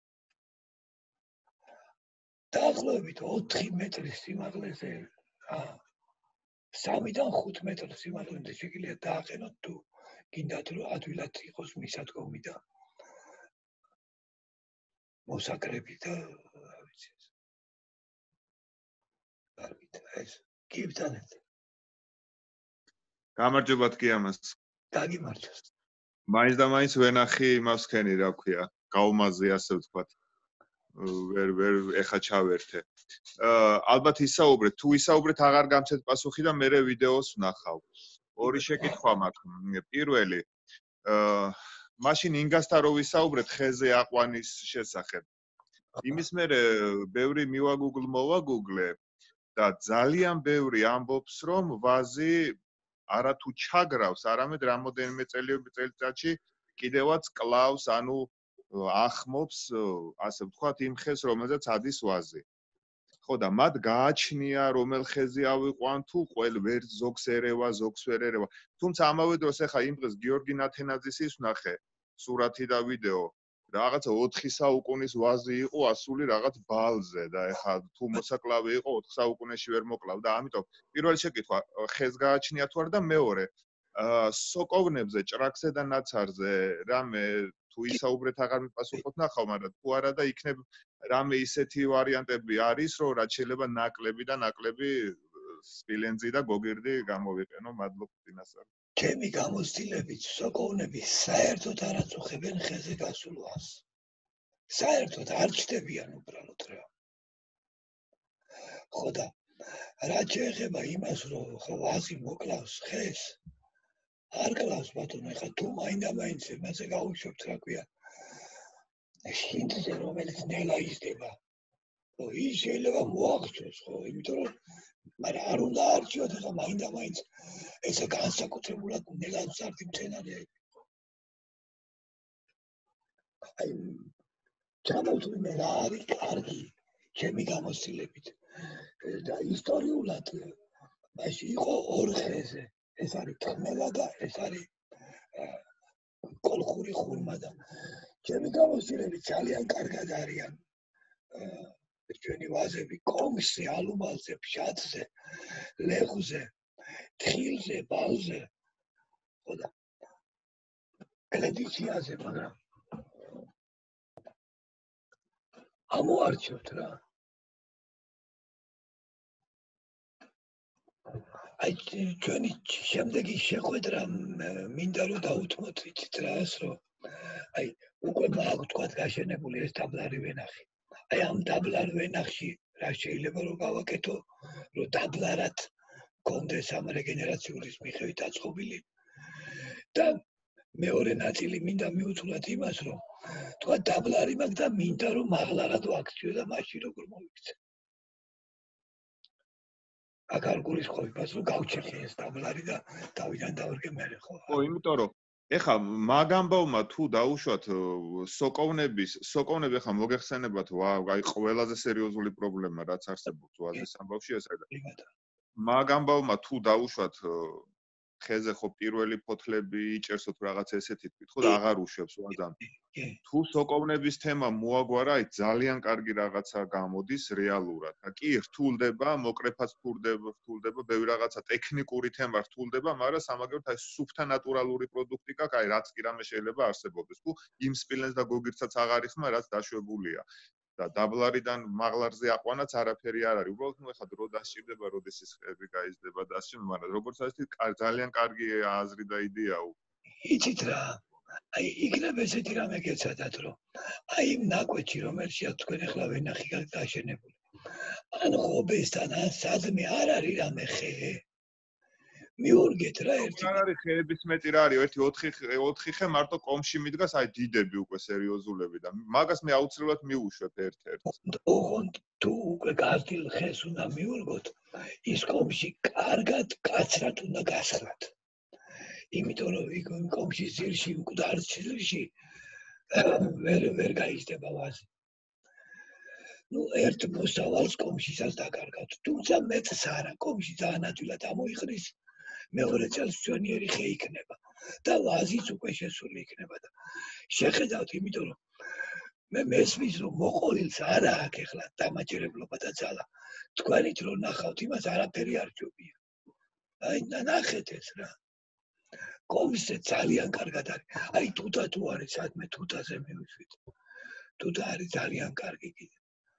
დაახლოებით ოთხი მეტრის სიმაღლეზე სამიდან ხუთ მეტრ სიმაღლემდე შეგიძლიათ დააყენოთ თუ გინდათ რომ ადვილად იყოს მისადგომი და მოსაკრები და რა ვიცი ეს. კარგით, ეს კი ბრძანეთ. გამარჯობათ კი ამას. დაგიმარჯოს. მაინც და მაინც ვენახი იმას ხენი, რა ქვია, გაუმაზი ასე ვთქვათ. ვერ ვერ ეხა ჩავერთე. ალბათ ისაუბრეთ, თუ ისაუბრეთ აღარ გამცეთ პასუხი და მე ვიდეოს ვნახავ. ორი შეკითხვა მაქვს. პირველი, მაშინ ინგასთან რო ვისაუბრეთ ხეზე აყვანის შესახებ. იმის მერე ბევრი მივაგუგლ მოვაგუგლე და ძალიან ბევრი ამბობს, რომ ვაზი არა თუ ჩაგრავს, არამედ რამოდენიმე წელიწადში კიდევაც კლავს, ანუ ახმობს, ასე ვთქვათ, იმ ხეს, რომელზეც ადის ვაზი. ხო და მათ გააჩნია, რომელ ხეზე ავიყვან თუ ყველ ვერ ზოგს ერევა, ზოგს ვერ ერევა. თუმცა ამავე დროს ახლა იმ დღეს გიორგი ნათენაძის ის ვნახე სურათი და ვიდეო, რაღაცა ოთხი საუკუნის ვაზი იყო ასული რაღაც ბალზე და ახლა თუ მოსაკლავი იყო ოთხ საუკუნეში ვერ მოკლავ და ამიტომ პირველი შეკითხვა ხეს გააჩნია თუ არა და მეორე სოკოვნებზე, ჭრაკზე და ნაცარზე რამე თუ ისაუბრეთ აღარ მიპასუხოთ ნახავ, მაგრამ თუ არა და იქნებ რამე ისეთი ვარიანტები არის, რომ რაც შეიძლება ნაკლები და ნაკლები სპილენძი და გოგირდი გამოვიყენო, მადლობ წინასწარ. ჩემი გამოცდილებით სოკოვნები საერთოდ არ აწუხებენ ხეზე გასულ ვაზს. საერთოდ არ ჩდებიან უბრალოდ რა. ხო და რაც შეეხება იმას, რომ ვაზი მოკლავს ხეს, არ კლავს ბატონო, ხა თუ მაინდა-მაინც იმაზე გაუშვებთ, რა ქვია. შინდზე რომელიც ნელა იზრდება. ო ის შეიძლება მოახსნას ხო, იმიტომ რომ მაგრამ არ უნდა არჩიოთ ახლა მაინდა-მაინც ესე განსაკუთრებულად ნელანსარდი მცენარეები. აი ჩამოვთვლი რა არის კარგი ჩემი გამოცდილებით და ისტორიულად მაშინ იყო ორ ხეზე ეს არის თმელა და ეს არის კოლხური ხურმა და ჩემი გამოცდილებით ძალიან კარგად არიან ჩვენი ვაზები კომში, ალუბალზე, ფშატზე, ლეხუზე, თხილზე, ბალზე ხოდა კლედიციაზე მაგრამ ამოარჩევთ რა აი ჩვენი შემდეგი შეხვედრა მინდა რომ დაუთმოთ იცით რას რომ აი უკვე მაგ თქვა გაშენებული ეს დაბლარი ვენახი აი ამ დაბლარ ვენახში რა შეიძლება რომ გავაკეთო რომ დაბლარად კონდეს ამ რეგენერაციული მიხედვით დაწყობილი და მეორე ნაწილი მინდა მიუძღვნათ იმას რომ თქვა დაბლარი მაგ და მინდა რომ მაღლარად ვაქციო და მაშინ როგორ მოვიქცე აგარ გულისხმობს რომ გავჩეხე ეს დაბლარი და დავიდან დავერგე მე ხო ხო იმიტომ რომ ეხა მაგ ამბავმა თუ დაუშვათ სოკოვნების სოკოვნები ეხა მოგეხსენებათ აი ყველაზე სერიოზული პრობლემა რაც არსებობს ვაზის ამბავში ეს არის მაგ ამბავმა თუ დაუშვათ ხეზე ხო პირველი ფოთლები იჭერსო თუ რაღაც ესეთი თქვით ხო და აღარ უშვებს ვაზამ თუ სოკოვნების თემა მოაგვარა აი ძალიან კარგი რაღაცა გამოდის რეალურად და კი რთულდება მოკრეფაც რთულდება რთულდება ბევრი რაღაცა ტექნიკური თემა რთულდება მაგრამ სამაგერად აი სუფთა ნატურალური პროდუქტი კაკ აი რაც კი რამე შეიძლება არსებობდეს თუ იმ სპილენს და გოგირცაც აღარ იხმა რაც დაშვებულია და დაბლარიდან მაღლარზე აყვანაც არაფერი არ არის უბრალოდ ნუ ეხა დრო დასჭირდება როდესაც ხები გაიზრდება და ასე მაგრამ როგორც ასეთი ძალიან კარგი აზრი და იდეაა იცით რა აი იქნება ესეთი რამე გეცადათ რომ აი იმ ნაკვეთში რომელშია თქვენ ახლა ვენახი გაშენებული ან ხობესთან ან სადმე არ არის რამე ხე მიურგეთ რა ერთი არ არის ხეების მეტი რა არის ერთი ოთხი ხე მარტო კომში მიდგას აი დიდები უკვე სერიოზულები და მაგას მე აუცილებლად მიუშვებ ერთ-ერთს ოღონდ თუ უკვე გაზრდილ ხეს უნდა მიურგოთ ის კომში კარგად კაცრად უნდა გასხლათ იმიტომ რომ იქ კომში ზირში მკვდარ ზირში ვერ ვერ გაიზრდება ვაზი ну ერთ მოსავალს კომშისაც დაკარგავთ თუმცა მეც არა კომში ძალიან ადვილად ამოიყრის მეორე წელს ჩვენიერი ხე იქნება და ვაზიც უკვე შესული იქნება და შეხედავთ იმიტომ რომ მე მესმის რომ მოყოლილს არა აქვს ახლა დამაჯერებლობა და ძალა თქვენით რომ ნახავთ იმას არაფერი არ ჯობია აი ნახეთ ეს რა კომსე ძალიან კარგად არის აი თუთა თუ არის სადმე თუთაზე მივიშვით თუთა არის ძალიან კარგი კიდე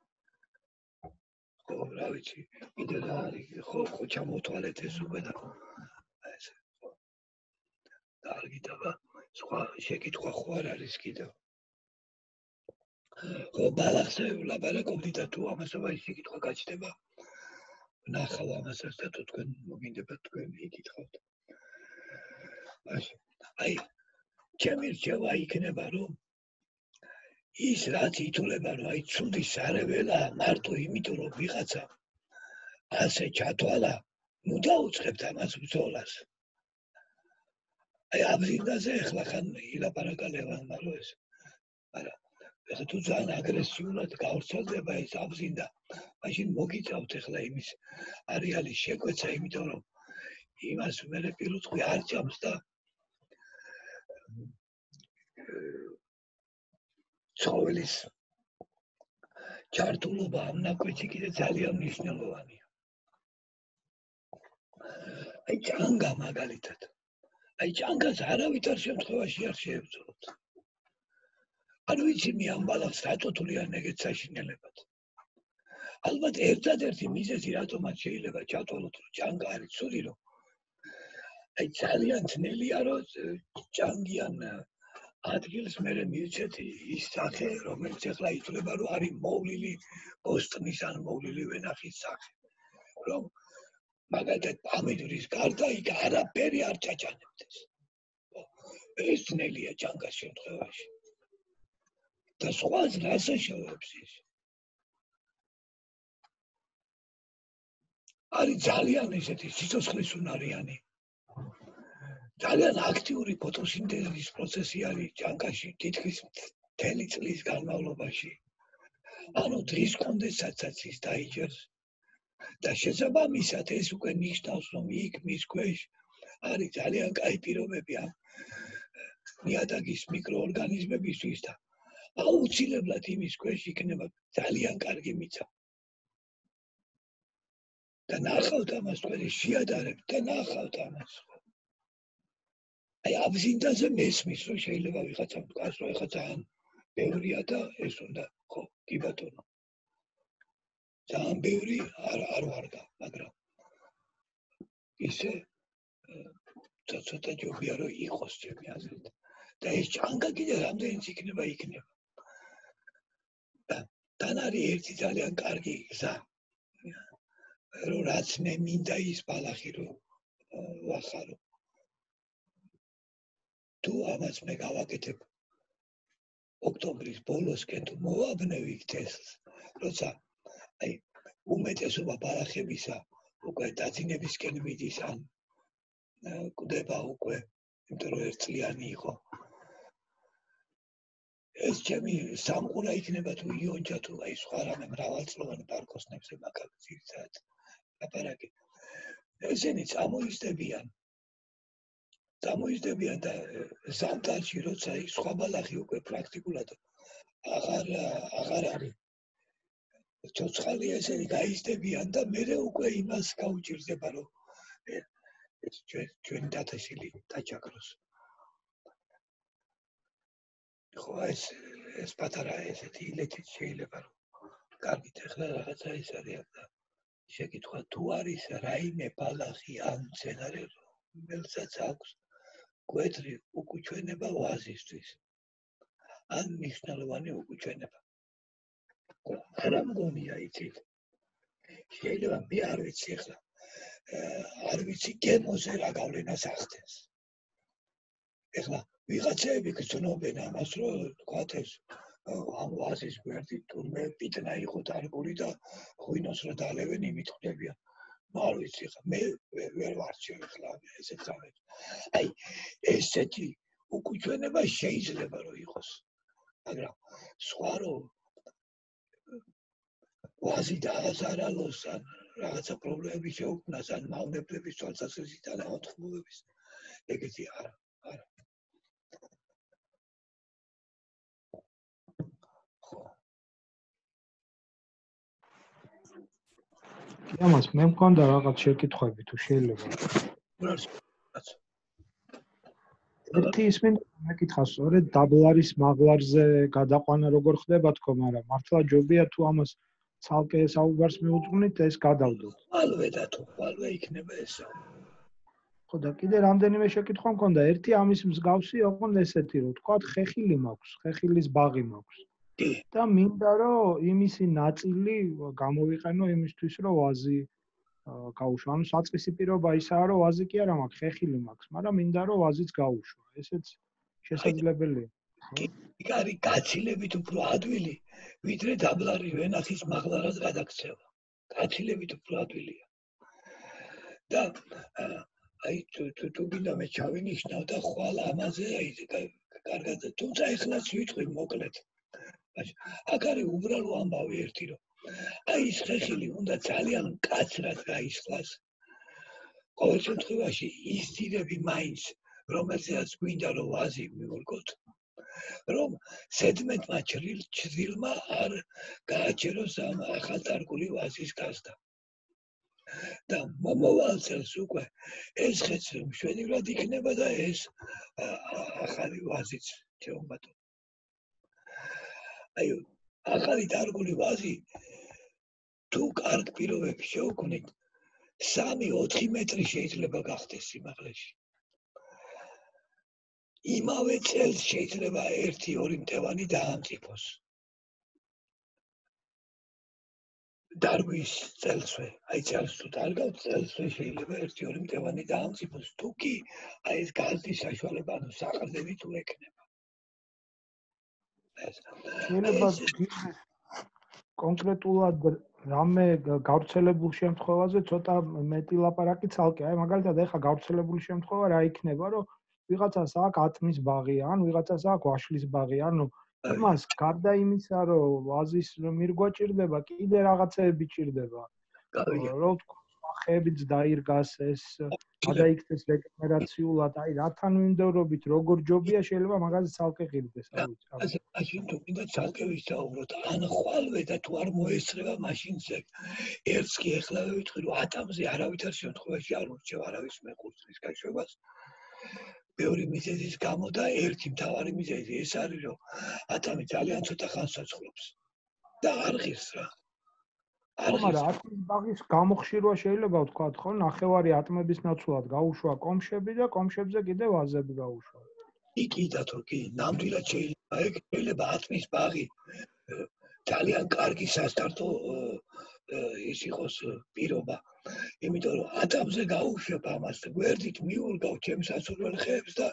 ხო რა ვიცი კიდე რა არის ხო ხო ჩამოთვალეთ ეს უკვე და ეს ხო კარგი და სხვა შეკითხვა ხო არ არის კიდე ხო ბალახზე ვლაპარაკობდი და თუ ამასობა ის შეკითხვა გაჩნდება ნახავ ამასაც და თუ თქვენ მოგინდება თქვენ იკითხავთ აი ჩემი რჩევა იქნება რომ ის რაც ითვლება რომ აი ცუდი სარეველა მარტო იმიტომ რომ ვიღაცა ასე ჩათვალა ნუ დაუწყებთ ამას ბრძოლას აი აბზინდაზე ახლა ხან ილაპარაკა ლევანმა რომ ეს არა ეხლა თუ ძალიან აგრესიულად გავრცელდება ეს აბზინდა მაშინ მოგიწევთ ახლა იმის არეალის შეკვეცა იმიტომ რომ იმას მერე პირუწყი არ ჭამს და ცხოველის ჩართულობა ამ ნაკვეთში კიდე ძალიან მნიშვნელოვანია. აი ჭანგა მაგალითად. აი ჭანგას არავითარ შემთხვევაში არ შეებრძოლოთ. არ ვიცი მე ამ ბალახს რატო თვლიან ეგეთ საშინელებად. ალბათ ერთადერთი მიზეზი რატომაც შეიძლება ჩათვალოთ რომ ჭანგა არის ცუდი რომ აი ძალიან ძნელია რომ ჭანგიან ადგილს მერე მივცეთ ის სახე რომელიც ახლა ითვლება რომ არის მოვლილი ბოსტნის ან მოვლილი ვენახის სახე რომ მაგალითად პამიდურის გარდა იქ არაფერი არ ჩაჭანებდეს ეს ძნელია ჭანგას შემთხვევაში და სხვა რას შეუძლებს ის არის ძალიან ესეთი სიცოცხლის უნარიანი. ძალიან აქტიური ფოტოსინთეზის პროცესი არის ჯანკაში თითქმის მთელი წლის განმავლობაში. ანუ დღის კონდენსაცაც ის დაიჭერს და შესაბამისად ეს უკვე ნიშნავს, რომ იქ მის ქვეშ არის ძალიან კაი პირობები ამ ნიადაგის მიკროორგანიზმებისთვის და აუცილებლად იმის ქვეშ იქნება ძალიან კარგი მიწა. და ნახავთ ამას თქვენი შეადარებთ და ნახავთ ამას. აი აბზინდაზე მესმის რომ შეიძლება ვიღაცამ თქვას რომ ეხა ძალიან ბევრია და ეს უნდა ხო კი ბატონო ძალიან ბევრი არ არ ვარდა მაგრამ ისე ცოტა ჯობია რომ იყოს ჩემი აზრით და ეს ჭანკა კიდე რამდენიც იქნება იქნება და თან არის ერთი ძალიან კარგი გზა რომ რაც მე მინდა ის ბალახი რომ ვახარო თუ ამას მე გავაკეთებ ოქტომბრის ბოლოსკენ თუ მოვაბნევი ტესტს, როცა აი უმეტესობა ბალახებისა უკვე დაძინებისკენ მიდის ან კვდება უკვე, იმიტომ რომ ერთწლიანი იყო. ეს ჩემი სამყურა იქნება თუ იონჯა თუ აი სხვა რამე მრავალწლოვანი პარკოსნებზე მაგალითად ძირითადად ლაპარაკი. ესენი წამოიზრდებიან გამოიზრდებიან და ზამთარში როცა ის სხვა ბალახი უკვე პრაქტიკულად აღარ აღარ არის ცოცხალი ესენი გაიზრდებიან და მერე უკვე იმას გაუჭირდება რომ ეს ჩვენ დათესილი დაჭაკროს ხო ეს ეს პატარა ესეთი ილეთით შეიძლება რომ კარგით ახლა რაღაცა ის არის და შეკითხვა თუ არის რაიმე ბალახი ან მცენარე რომელსაც აქვს კვეთრი უკუჩვენება ვაზისთვის. ან მნიშვნელოვანი უკუჩვენება. არა მგონია იცით. შეიძლება მე არ ვიცი ახლა. არ ვიცი გემოზე რა გავლენას ახდენს. ახლა ვიღაცები გრძნობენ ამას რომ თქვათ ეს ამ ვაზის გვერდით თურმე პიტნა იყო დარგული და ღვინოს რა დალევენ იმით ხდებიან. არ ვიცი ხა მე ვერ ვარჩევ ახლა ესეთ რამებს. აი ესეთი უკუჩვენება შეიძლება რომ იყოს. მაგრამ სხვა რომ ვაზი დააზარალოს ან რაღაცა პრობლემები შეუქმნას ან მავნებლების თვალსაზრისით ან მოთხოვების ეგეთი არა არა. ამას მე მქონდა რაღაც შეკითხვები თუ შეიძლება. ერთი ისმინდა მეკითხა სწორედ დაბლარის მაღლარზე გადაყვანა როგორ ხდება თქო, მაგრამ მართლა ჯობია თუ ამას ცალკე საუბარს მიუძღვნით ეს გადავდოთ. ალვე და თუ ალვე იქნება ეს. ხო და კიდე რამდენიმე შეკითხვა მქონდა. ერთი ამის მსგავსი ოღონდ ესეთი რომ თქვათ ხეხილი მაქვს, ხეხილის ბაღი მაქვს. და მინდა რომ იმისი ნაწილი გამოვიყენო იმისთვის რომ ვაზი გაუშვა. ანუ საწყისი პირობა ისაა რომ ვაზი კი არა მაქვს, ხეხილი მაქვს, მაგრამ მინდა რომ ვაზიც გაუშვა. ესეც შესაძლებელია. იქ არის გაცილებით უფრო ადვილი, ვიდრე დაბლარი ვენახის მაღლარად გადაქცევა. გაცილებით უფრო ადვილია. და აი თუ თუ გინდა მე ჩავინიშნავ და ხვალ ამაზე აი კარგად თუმცა ეხლაც ვიტყვი მოკლედ. აქ არის უბრალო ამბავი ერთი რომ აი ეს ხეხილი უნდა ძალიან მკაცრად გაისხლას. ყოველ შემთხვევაში ის ძირები მაინც რომელზეც გვინდა რომ ვაზი მივურგოთ რომ სედმეტმა ჩრდილმა არ გააჩეროს ამ ახალდარგული ვაზის გაზდა. და მომავალ წელს უკვე ეს ხეც მშვენივრად იქნება და ეს ახალი ვაზიც შეუმატო. აი ახალი დარგული ვაზი თუ კარგ პირობებში შეუქმნით სამი ოთხი მეტრი შეიძლება გახდეს სიმაღლეში. იმავე წელს შეიძლება ერთი ორი მტევანი დაამწიფოს. დარგვის წელსვე, აი წელს თუ დარგავთ წელსვე შეიძლება ერთი ორი მტევანი დაამწიფოს. თუ კი აი ეს გაზდის საშუალება ანუ საყრდენი თუ ექნება. შეიძლება კონკრეტულად რამე გავრცელებულ შემთხვევაზე ცოტა მეტი ლაპარაკი ცალკე. აი მაგალითად ეხა გავრცელებული შემთხვევა რა იქნება, რომ ვიღაცას აქვს ატმის ბაღი, ან ვიღაცას აქვს ვაშლის ბაღი, ანუ იმას გარდა იმისა, რომ ვაზის მირგვა ჭირდება, კიდე რაღაცეები ჭირდება. რო თქვა, ხეებიც დაირგას, ეს გადაიქცეს რეგენერაციულად, აი რათან მინდორობით, როგორ ჯობია შეიძლება მაგაზე ცალკე ღირდეს, არ ვიცი. ასე ასე თუ მინდა ცალკე ვისაუბროთ, ან ხვალვე და თუ არ მოესწრება მაშინზე. ერთს კი ეხლა ვიტყვი, რომ ატამზე არავითარ შემთხვევაში არ ურჩევ არავის მეკურწის გაშვებას. ბევრი მიზეზის გამო და ერთი მთავარი მიზეზი ეს არის, რომ ატამი ძალიან ცოტა ხანს ცოცხლობს და არ ღირს რა. მაგრამ ატმის ბაღის გამოხშირვა შეიძლება ვთქვათ, ხო, ნახევარი ატმების ნაცვლად გაუშვა კომშები და კომშებზე კიდე ვაზები გაუშვა. კი და თუ კი ნამდვილად შეიძლება ეგ შეიძლება ატმის ბაღი ძალიან კარგი სასტარტო ის იყოს პირობა. იმიტომ რომ ატამზე გაუშვებ ამას, გვერდით მიურგავ ჩემს ასურველ ხეებს და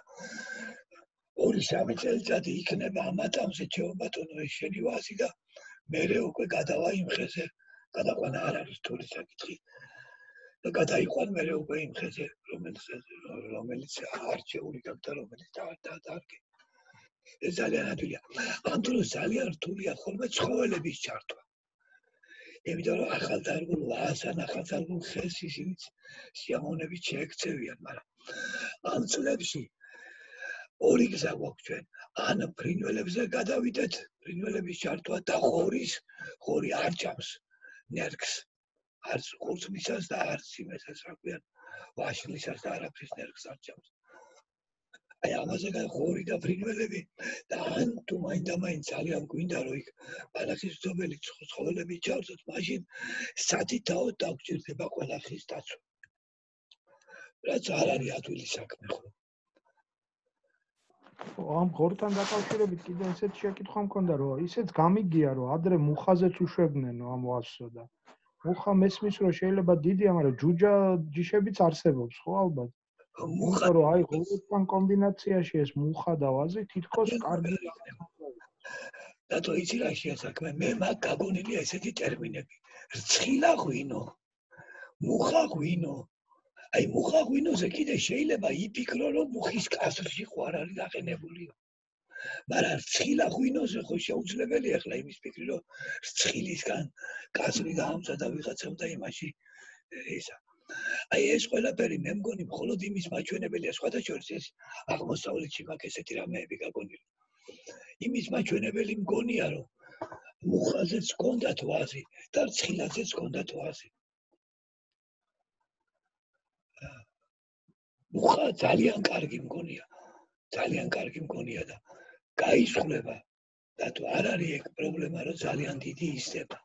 ორი სამი წელიწადი იქნება ამ ატამზე ჩემბატონო ეს შენი ვაზი და მერე უკვე გადავა იმ ხეზე. გადაყვანა არ არის თული საკითხი. და გადაიყვან მერე უკვე იმ ხეზე, რომელიც რომელიც არჩეული გაქვს და რომელიც დაარგე. ეს ძალიან ადვილია. ამ დროს ძალიან რთულია ხოლმე ცხოველების ჩართვა. იმიტომ რომ ახალდარგულ ვაზს ან ახალდარგულ ხეს ისინიც სიამოვნებით შეექცევიან, მაგრამ ამ წლებში ორი გზა გვაქვს ჩვენ. ან ფრინველებზე გადავიდეთ, ფრინველების ჩართვა და ხორის, ხორი არ ჭამს ნერგს. არც ხურცლისას და არც იმასაც რა ქვიან, ვაშლისას და არაფრის ნერგს არ ჭამს. აი ამაზე ხორი და ფრინველები და ან თუ მაინდა-მაინც ძალიან გვინდა რომ იქ ბალახის ძობელი ცხოველები ჩავწოთ, მაშინ სათითაოდ დაგჭირდება ყველა ხის დაცვა. რაც არ არის ადვილი საქმე ხო? ამ ღორთან დაკავშირებით კიდე ესეთ შეკითხვა მქონდა, რომ ისეც გამიგია, რომ ადრე მუხაზეც უშვებდნენ ამ ვაზსო და მუხა მესმის რომ შეიძლება დიდია, მაგრამ ჯუჯა ჯიშებიც არსებობს, ხო ალბათ? მუხა რომ აი ღორთან კომბინაციაში ეს მუხა და ვაზი თითქოს კარგი დათო იცი რა შეასაქმე, მე მაგ გაგონილია ესეთი ტერმინები. რცხილა ღვინო, მუხა ღვინო. აი მუხა ღვინოზე კიდე შეიძლება იფიქრო, რომ მუხის კასრში ხო არ არის დაყენებული. მაგრამ რცხილა ღვინოზე ხო შეუძლებელია ახლა იმის ფიქრი, რომ რცხილისგან კასრი დაამზადა ვიღაცამ და იმაში ისა. აი ეს ყველაფერი მე მგონი მხოლოდ იმის მაჩვენებელია, სხვათა შორის ეს აღმოსავლეთში მაქვს ესეთი რამეები გაგონილი. იმის მაჩვენებელი მგონია, რომ მუხაზეც ჰქონდათ ვაზი და რცხილაზეც ჰქონდათ ვაზი. მუხა ძალიან კარგი მგონია, ძალიან კარგი მგონია და გაისხლება და თუ არ არის ეგ პრობლემა, რომ ძალიან დიდი ისდება.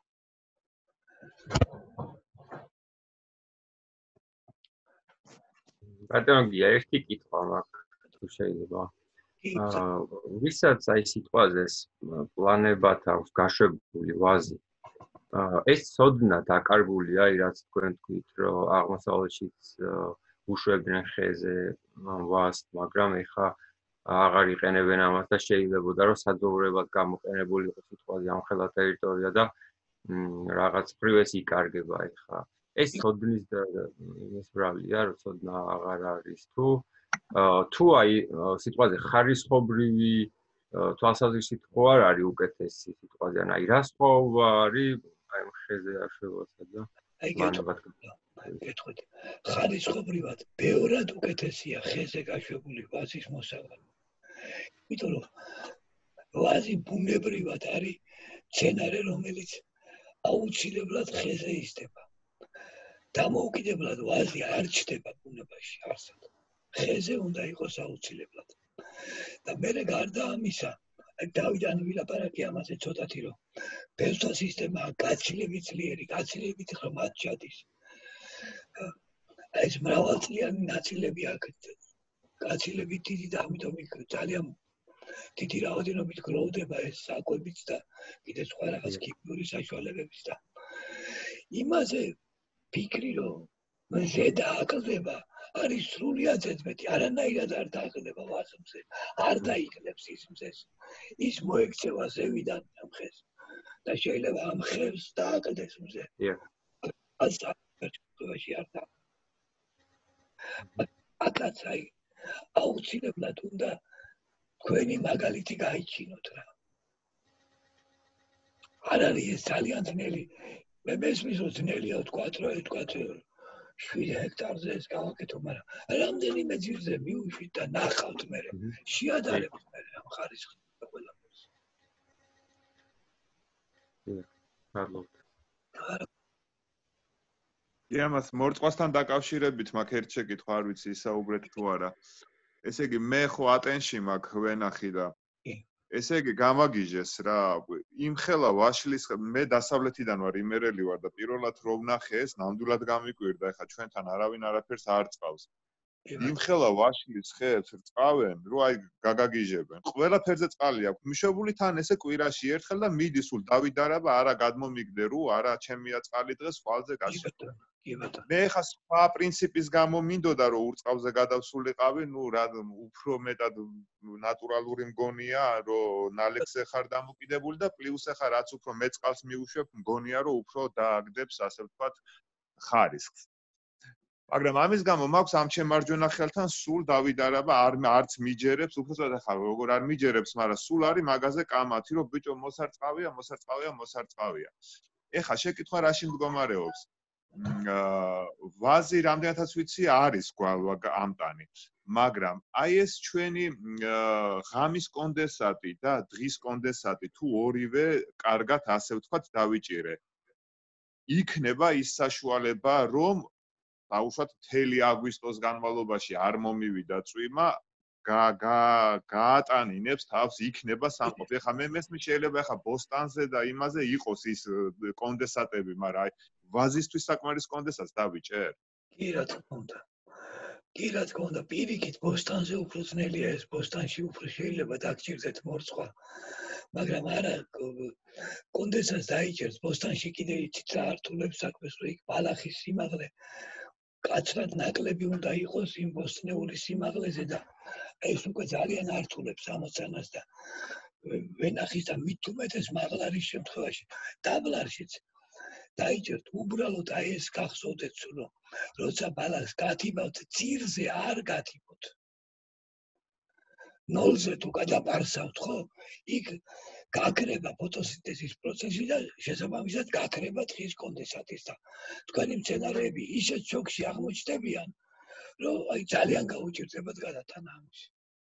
ბატონო გია ერთი კითხვა მაქვს თუ შეიძლება. აა ვისაც აი სიტყვაზე პლანებად აქვს გაშვებული ვაზი. აა ეს ცოდნა დაკარგულია, აი რაც თქვენ თქვით, რომ აღმოსავლეთშიც უშვებდნენ ხეზე ვაზს, მაგრამ ეხა აღარ იყენებენ ამას და შეიძლებოდა რომ საძოვრებად გამოყენებული იყოს სიტყვაზე ამხელა ტერიტორია და რაღაც პრივეს იკარგება ეხა. ეს ცოდნის ის ბრალია, რომ ცოდნა აღარ არის თუ თუ აი სიტყვაზე ხარისხობრივი თვალსაზრისით ხო არ არის უკეთესი სიტყვაზე, ან აი რა სხვა არის აი ხეზე აშვებასა და მანაბად გეტყვით. ხარისხობრივად ბევრად უკეთესია ხეზე გაშვებული ვაზის მოსავალი. იმიტომ რომ ვაზი ბუნებრივად არის მცენარე, რომელიც აუცილებლად ხეზე იზრდება. დამოუკიდებლად ვაზი არ ჩდება ბუნებაში არსად. ხეზე უნდა იყოს აუცილებლად. და მერე გარდა ამისა, დავიდან ვილაპარაკე ამაზე ცოტათი, რომ ბევრთა სისტემაა გაცილებით ძლიერი, გაცილებით ღრმად ჩადის. ეს მრავალწლიანი ნაწილები აქვს, გაცილებით დიდი და ამიტომ ძალიან დიდი რაოდენობით გროვდება ეს საკვებიც და კიდე სხვა რაღაც ქიმიური საშუალებებიც და იმაზე ფიქრი რომ ზედა აკლდება არის სრულიად ზედმეტი, არანაირად არ დააკლდება ვაზმზე, არ დაიკლებს ის მზეს, ის მოექცევა ზევიდან ამ ხეს და შეიძლება ამ ხევს დააკდეს მზე. დიახ. ასე პერსპექტივაში არ და. აკაც აი აუცილებლად უნდა თქვენი მაგალითი გაიჩინოთ რა. არ არის ეს ძალიან ძნელი. მე მესმის რომ ძნელია ვთქვათ რომ ვთქვათ შვიდ ჰექტარზე ეს გავაკეთო, მაგრამ რამდენიმე ძირზე მივუშვით და ნახავთ მე შეადარებთ მე ამ ხარისხს ყველაფერს. მადლობთ. იმას მორწყვასთან დაკავშირებით მაქვს ერთ შეკითხვა, არ ვიცი ისაუბრეთ თუ არა. ესე იგი მე ხო ატენში მაქვს ვენახი და ესე იგი გამაგიჟეს რა, იმხელა ვაშლის მე დასავლეთიდან ვარ, იმერელი ვარ და პირველად რო ვნახე ეს ნამდვილად გამიკვირდა, ეხა ჩვენთან არავინ არაფერს არ წავს. იმხელა ვაშლის ხეებს რწავენ, რო აი გაგაგიჟებენ. ყველაფერზე წყალი აქვს. მიშვებული თან ესე კვირაში ერთხელ და მიდი სულ დავიდარაბა, არა გადმომიგდე რო, არა ჩემია წყალი დღეს ხვალზე გასვლა. მე ხა სხვა პრინციპის გამო მინდოდა რომ ურწყავზე გადავსულიყავი, ნუ რა უფრო მეტად ნატურალური მგონია, რომ ნალექსზე ხარ დამოკიდებული და პლუს ხა რაც უფრო მეტ წყალს მიუშვებ, მგონია რომ უფრო დააგდებს, ასე ვთქვათ, ხარისხს. მაგრამ ამის გამო მაქვს ამ ჩემარჯვენა ხელთან სულ დავიდარაბა, არ არც მიჯერებს, უბრალოდ ხა როგორ არ მიჯერებს, მაგრამ სულ არის მაგაზე კამათი, რომ ბიჭო მოსარწყავია, მოსარწყავია, მოსარწყავია. ეხა შეკითხვა რაში მდგომარეობს? ვაზი რამდენადაც ვიცი არის ამტანი, მაგრამ აი ეს ჩვენი ღამის კონდენსატი და დღის კონდენსატი თუ ორივე კარგად ასე ვთქვათ დავიჭირე. იქნება ის საშუალება, რომ დაუშვათ მთელი აგვისტოს განმავლობაში არ მომივიდა წვიმა, გაატანინებს თავს, იქნება სამყოფი. ეხა მე მესმის შეიძლება ეხა ბოსტანზე და იმაზე იყოს ის კონდენსატები, მაგრამ აი ვაზისთვის საკმარის კონდენსატს დავიჭერ? კი, რა თქმა უნდა. კი, რა თქმა უნდა, პირიქით ბოსტანზე უფრო ძნელია ეს, ბოსტანში უფრო შეიძლება დაგჭირდეთ მორწყვა. მაგრამ არა კონდენსატს დაიჭერს, ბოსტანში კიდე იცით რა ართულებს საქმეს, რომ იქ ბალახის სიმაღლე კაცრად ნაკლები უნდა იყოს იმ ბოსტნეული სიმაღლეზე და ეს უკვე ძალიან ართულებს ამოცანას და ვენახის და მით უმეტეს მაღლარის შემთხვევაში დაბლარშიც დაიჭერთ უბრალოდ აი ეს გახსოვდეთ რომ როცა ბალახს გათიბავთ ძირზე არ გათიბოთ ნოლზე თუ გადაპარსავთ ხო იქ გაქრება ფოტოსინთეზის პროცესი და შესაბამისად გაქრება თხის კონდენსატის და თქვენი მცენარეები ისეთ შოკში აღმოჩნდებიან რომ აი ძალიან გაუჭირდებათ გადატანა ამისი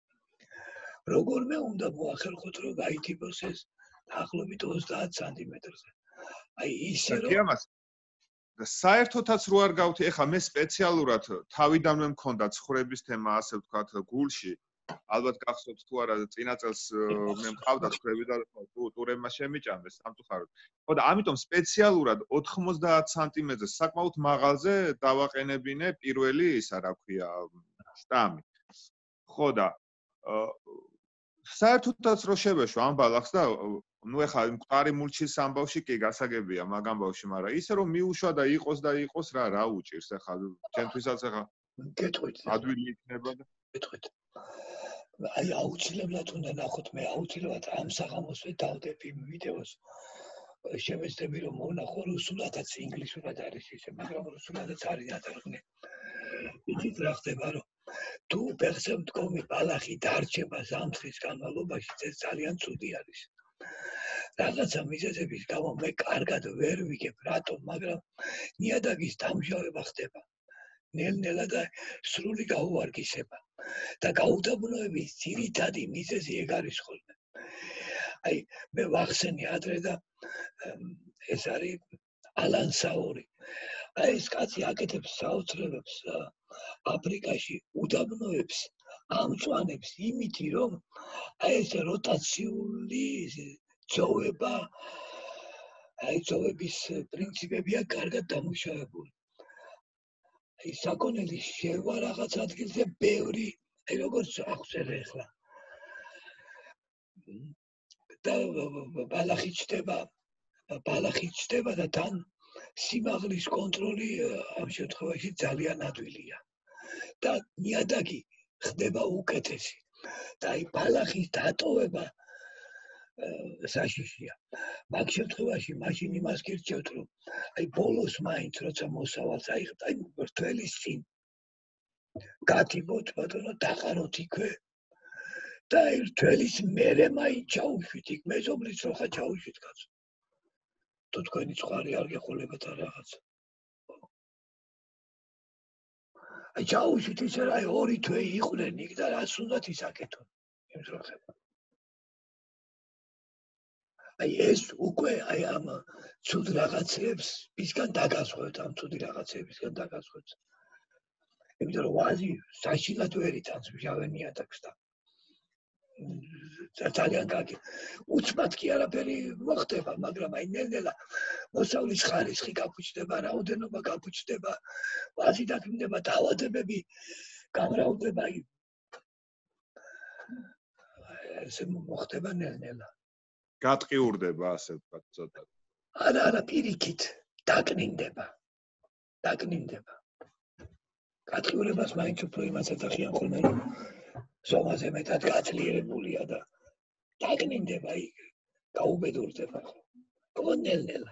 როგორმე უნდა მოახერხოთ რომ გაითიბოს ეს დაახლოებით ოცდაათ სანტიმეტრზე აი ისე რომ საერთოდაც რო არ გავთი, ეხა მე სპეციალურად თავიდანვე მქონდა ცხრების თემა, ასე ვთქვათ, გულში. ალბათ გახსოვთ თუ არა, წინა წელს მე მყავდა ცხრები და ტურებმა შემიჭამეს სამწუხაროდ. ხო და ამიტომ სპეციალურად ოთხმოცდაათ სანტიმეტრზე საკმაოდ მაღალზე დავაყენებინე პირველი ისა, რა ქვია, შტამი. ხო და საერთოდაც რო შევეშვა ამ ბალახს და ну ეხა მყარი მულჩის ამბავში კი გასაგებია მაგ ამბავში, მაგრამ ისე რომ მიუშვა და იყოს და იყოს რა რა უჭირს ეხა ჩემთვისაც ეხა გეტყვით ადვილი იქნება და გეტყვით აი აუცილებლად უნდა ნახოთ მე აუცილებლად ამ საღამოსვე დავდები ვიდეოს შემეცდები რომ მონახო რუსულადაც ინგლისურად არის ისე მაგრამ რუსულადაც არის დათარგმნი იცით რა ხდება რომ თუ ფეხზე მდგომი ბალახი დარჩება ზამთრის განმავლობაში ეს ძალიან ცუდი არის რაღაცა მიზეზების გამო მე კარგად ვერ ვიგებ რატომ მაგრამ ნიადაგის დამჟავება ხდება ნელ-ნელა და სრული გაუვარგისება და გაუდაბნოების ძირითადი მიზეზი ეგ არის ხოლმე აი მე ვახსენე ადრე და ეს არის ალან საური აი ეს კაცი აკეთებს საოცრებებს აფრიკაში უდაბნოებს ამწვანებს იმითი რომ აი ეს როტაციული ძოვება აი ძოვების პრინციპებია კარგად დამუშავებული აი საკონელი შევა რაღაც ადგილზე ბევრი აი როგორც ახსენე ახლა და ბალახი ჩდება ბალახი ჩდება და თან სიმაღლის კონტროლი ამ შემთხვევაში ძალიან ადვილია და ნიადაგი ხდება უკეთესი და აი ბალახის დატოვება საშიშია. მაგ შემთხვევაში მაშინ იმას გირჩევთ, რომ აი ბოლოს მაინც როცა მოსავალს აიღებთ, აი მრთველის წინ გათიბოთ ბატონო, დაყაროთ იქვე და აი მრთველის მერე მაინც ჩაუშვით იქ, მეზობლის რო ხა ჩაუშვით კაცო. თუ თქვენი ცხარი არ გეხულებათ არ რაღაც. აი ჩაუშვით ისე რა ორი თვე იყვნენ იქ და რას უნდათ ისაკეთონ იმ დროხება. აი ეს უკვე აი ამ ცუდ რაღაცებს ისგან დაგასხვევთ, ამ ცუდი რაღაცებისგან დაგასხვევთ. იმიტომ რომ ვაზი საშინლად ვერ იტანს მჟავე ნიადაგს და ძალიან კარგი. უცბად კი არაფერი მოხდება, მაგრამ აი ნელ-ნელა მოსავლის ხარისხი გაფუჭდება, რაოდენობა გაფუჭდება, ვაზი დაქმნდება, დაავადებები გამრავლდება, აი ესე მოხდება ნელ-ნელა. გატყიურდება ასე ვთქვათ ცოტა. არა, არა, პირიქით დაკნინდება. დაკნინდება. გატყიურებას მაინც უფრო იმას ეძახიან ხოლმე, რომ ზომაზე მეტად გაძლიერებულია და დაკნინდება, აი გაუბედურდება ხო. კონელ-ნელა.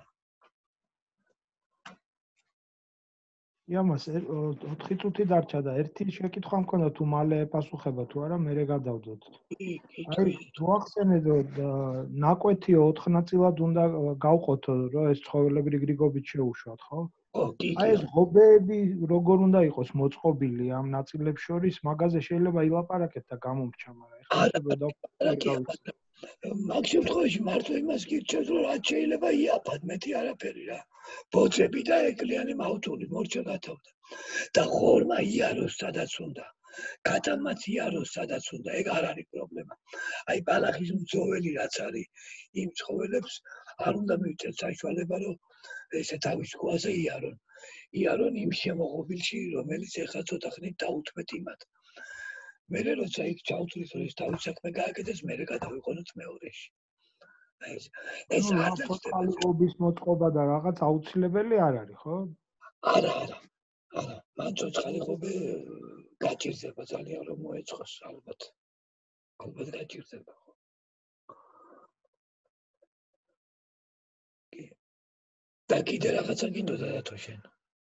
იამას ოთხი წუთი დარჩა და ერთი შეკითხვა მქონდა თუ მალე ეპასუხება თუ არა, მე გადავდოთ. აი თუ ახსენედო ნაკვეთიო ოთხ ნაწილად უნდა გავყოთო, რომ ეს ცხოველები რიგრიგობით შეუშვათ, ხო? აი ეს ღობეები როგორ უნდა იყოს მოწყობილი ამ ნაწილებს შორის, მაგაზე შეიძლება ილაპარაკეთ და გამომრჩა, მაგრამ ეხლა მაგ შემთხვევაში მარტო იმას გირჩევთ, რომ რაც შეიძლება იაფად, მეტი არაფერი რა. ბოძები და ეკლიანი მავთული მორჩა გათავდა. და ხორმა იაროს სადაც უნდა. გადამაც იაროს სადაც უნდა, ეგ არ არის პრობლემა. აი ბალახის მძოველი რაც არის, იმ ცხოველებს არ უნდა მივწერთ საშუალება, რომ ესე თავის ქვაზე იარონ. იარონ იმ შემოღობილში, რომელიც ეხლა ცოტა ხნით დაუთმეთ იმათ. მერე როცა იქ ჩავთვლით, რომ ეს თავის საქმე გააკეთეს, მერე გადავიყონოთ მეორეში. ეს ეს წყალობის მოწყობა და რაღაც აუცილებელი არ არის, ხო? არა, არა. არა, მან ცოცხალიყობე გაჭირდება ძალიან რომ მოეწყოს ალბათ. ალბათ გაჭირდება ხო. და კიდე რაღაცა გინდოდა დათო შენ?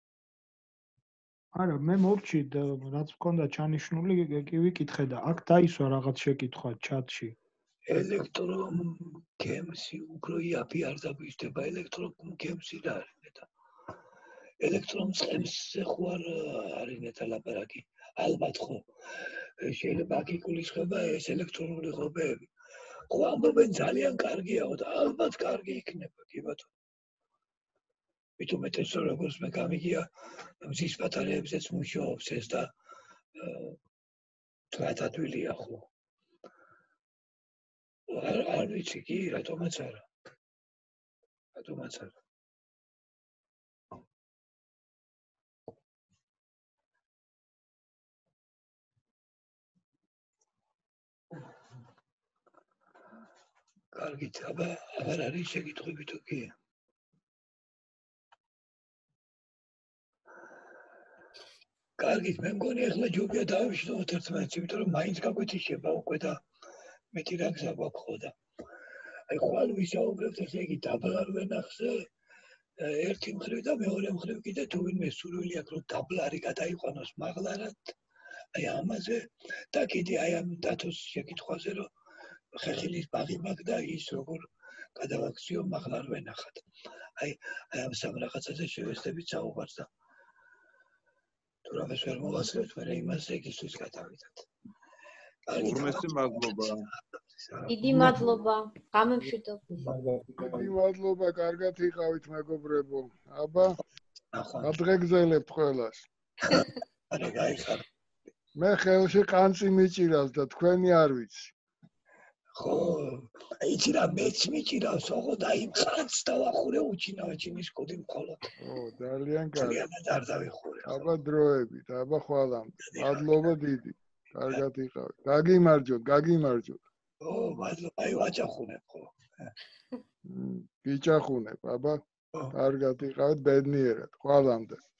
არა, მე მოვჭი და რაც მქონდა ჩანიშნული კი ვიკითხე და აქ დაისვა რაღაც შეკითხვა ჩატში. ელექტროგემსი უფრო იაფი არ დაგვიჯდება, ელექტროგემსი რა არის ნეტა? ელექტრომწყემსზე ხო არ არის ნეტა ლაპარაკი? ალბათ ხო. შეიძლება აქ იგულისხმება ეს ელექტრონული ღობეები. ხო ამბობენ ძალიან კარგიაო და ალბათ კარგი იქნება, კი ბატონო. მithumetes როგორც მე გამიგია, მზის ბატარეებზეც მუშაობს ეს და თვათადვილია ხო. არ არ ვიცი კი, რატომაც არა. რატომაც არა. კარგით, აბა, აღარ არის შეკითხვები თუ კი? კარგით, მე მგონი ახლა ჯობია დავიშნოთ ერთმანეთს, იმიტომ რომ მაინც გაგვეთიშება უკვე და მეტი რა გზა გვაქვს ხო და აი ხვალ ვისაუბრებთ ესე იგი დაბლა ვენახზე ერთი მხრივ და მეორე მხრივ კიდე თუ ვინმე სურვილი აქვს რომ დაბლარი გადაიყვანოს მაღლარად აი ამაზე და კიდე აი ამ დათოს შეკითხვაზე რომ ხეხილის ბაღი მაქვს და ის როგორ გადავაქციო მაღლარ ვენახად აი აი ამ სამ რაღაცაზე შევეცდებით საუბარს და თუ რამეს ვერ მოვასწრებთ მე იმას ეგისთვის გადავიდეთ ურმესი მადლობა. დიდი მადლობა. გამემშვიდობ. დიდი მადლობა, კარგად იყავით მეგობრებო. აბა. ადღეგზელებთ ყველას. არა, გაიხარ. მე ხელში ყანწი მიჭირავს და თქვენი არ ვიცი. ხო, იცი რა მეც მიჭირავს, ოღონდ აი ყანწს დავახურე უჩინავ ჩინის კუდი მხოლოდ. ო, ძალიან კარგი. ძალიან არ დავიხურე. აბა დროებით, აბა ხვალამდე. მადლობა დიდი. კარგად იყავით. გაგიმარჯოთ, გაგიმარჯოთ. ო, მადლობა, აი ვაჭახუნებ ხო. გიჭახუნებ, აბა. კარგად იყავით ბედნიერად. ხვალამდე.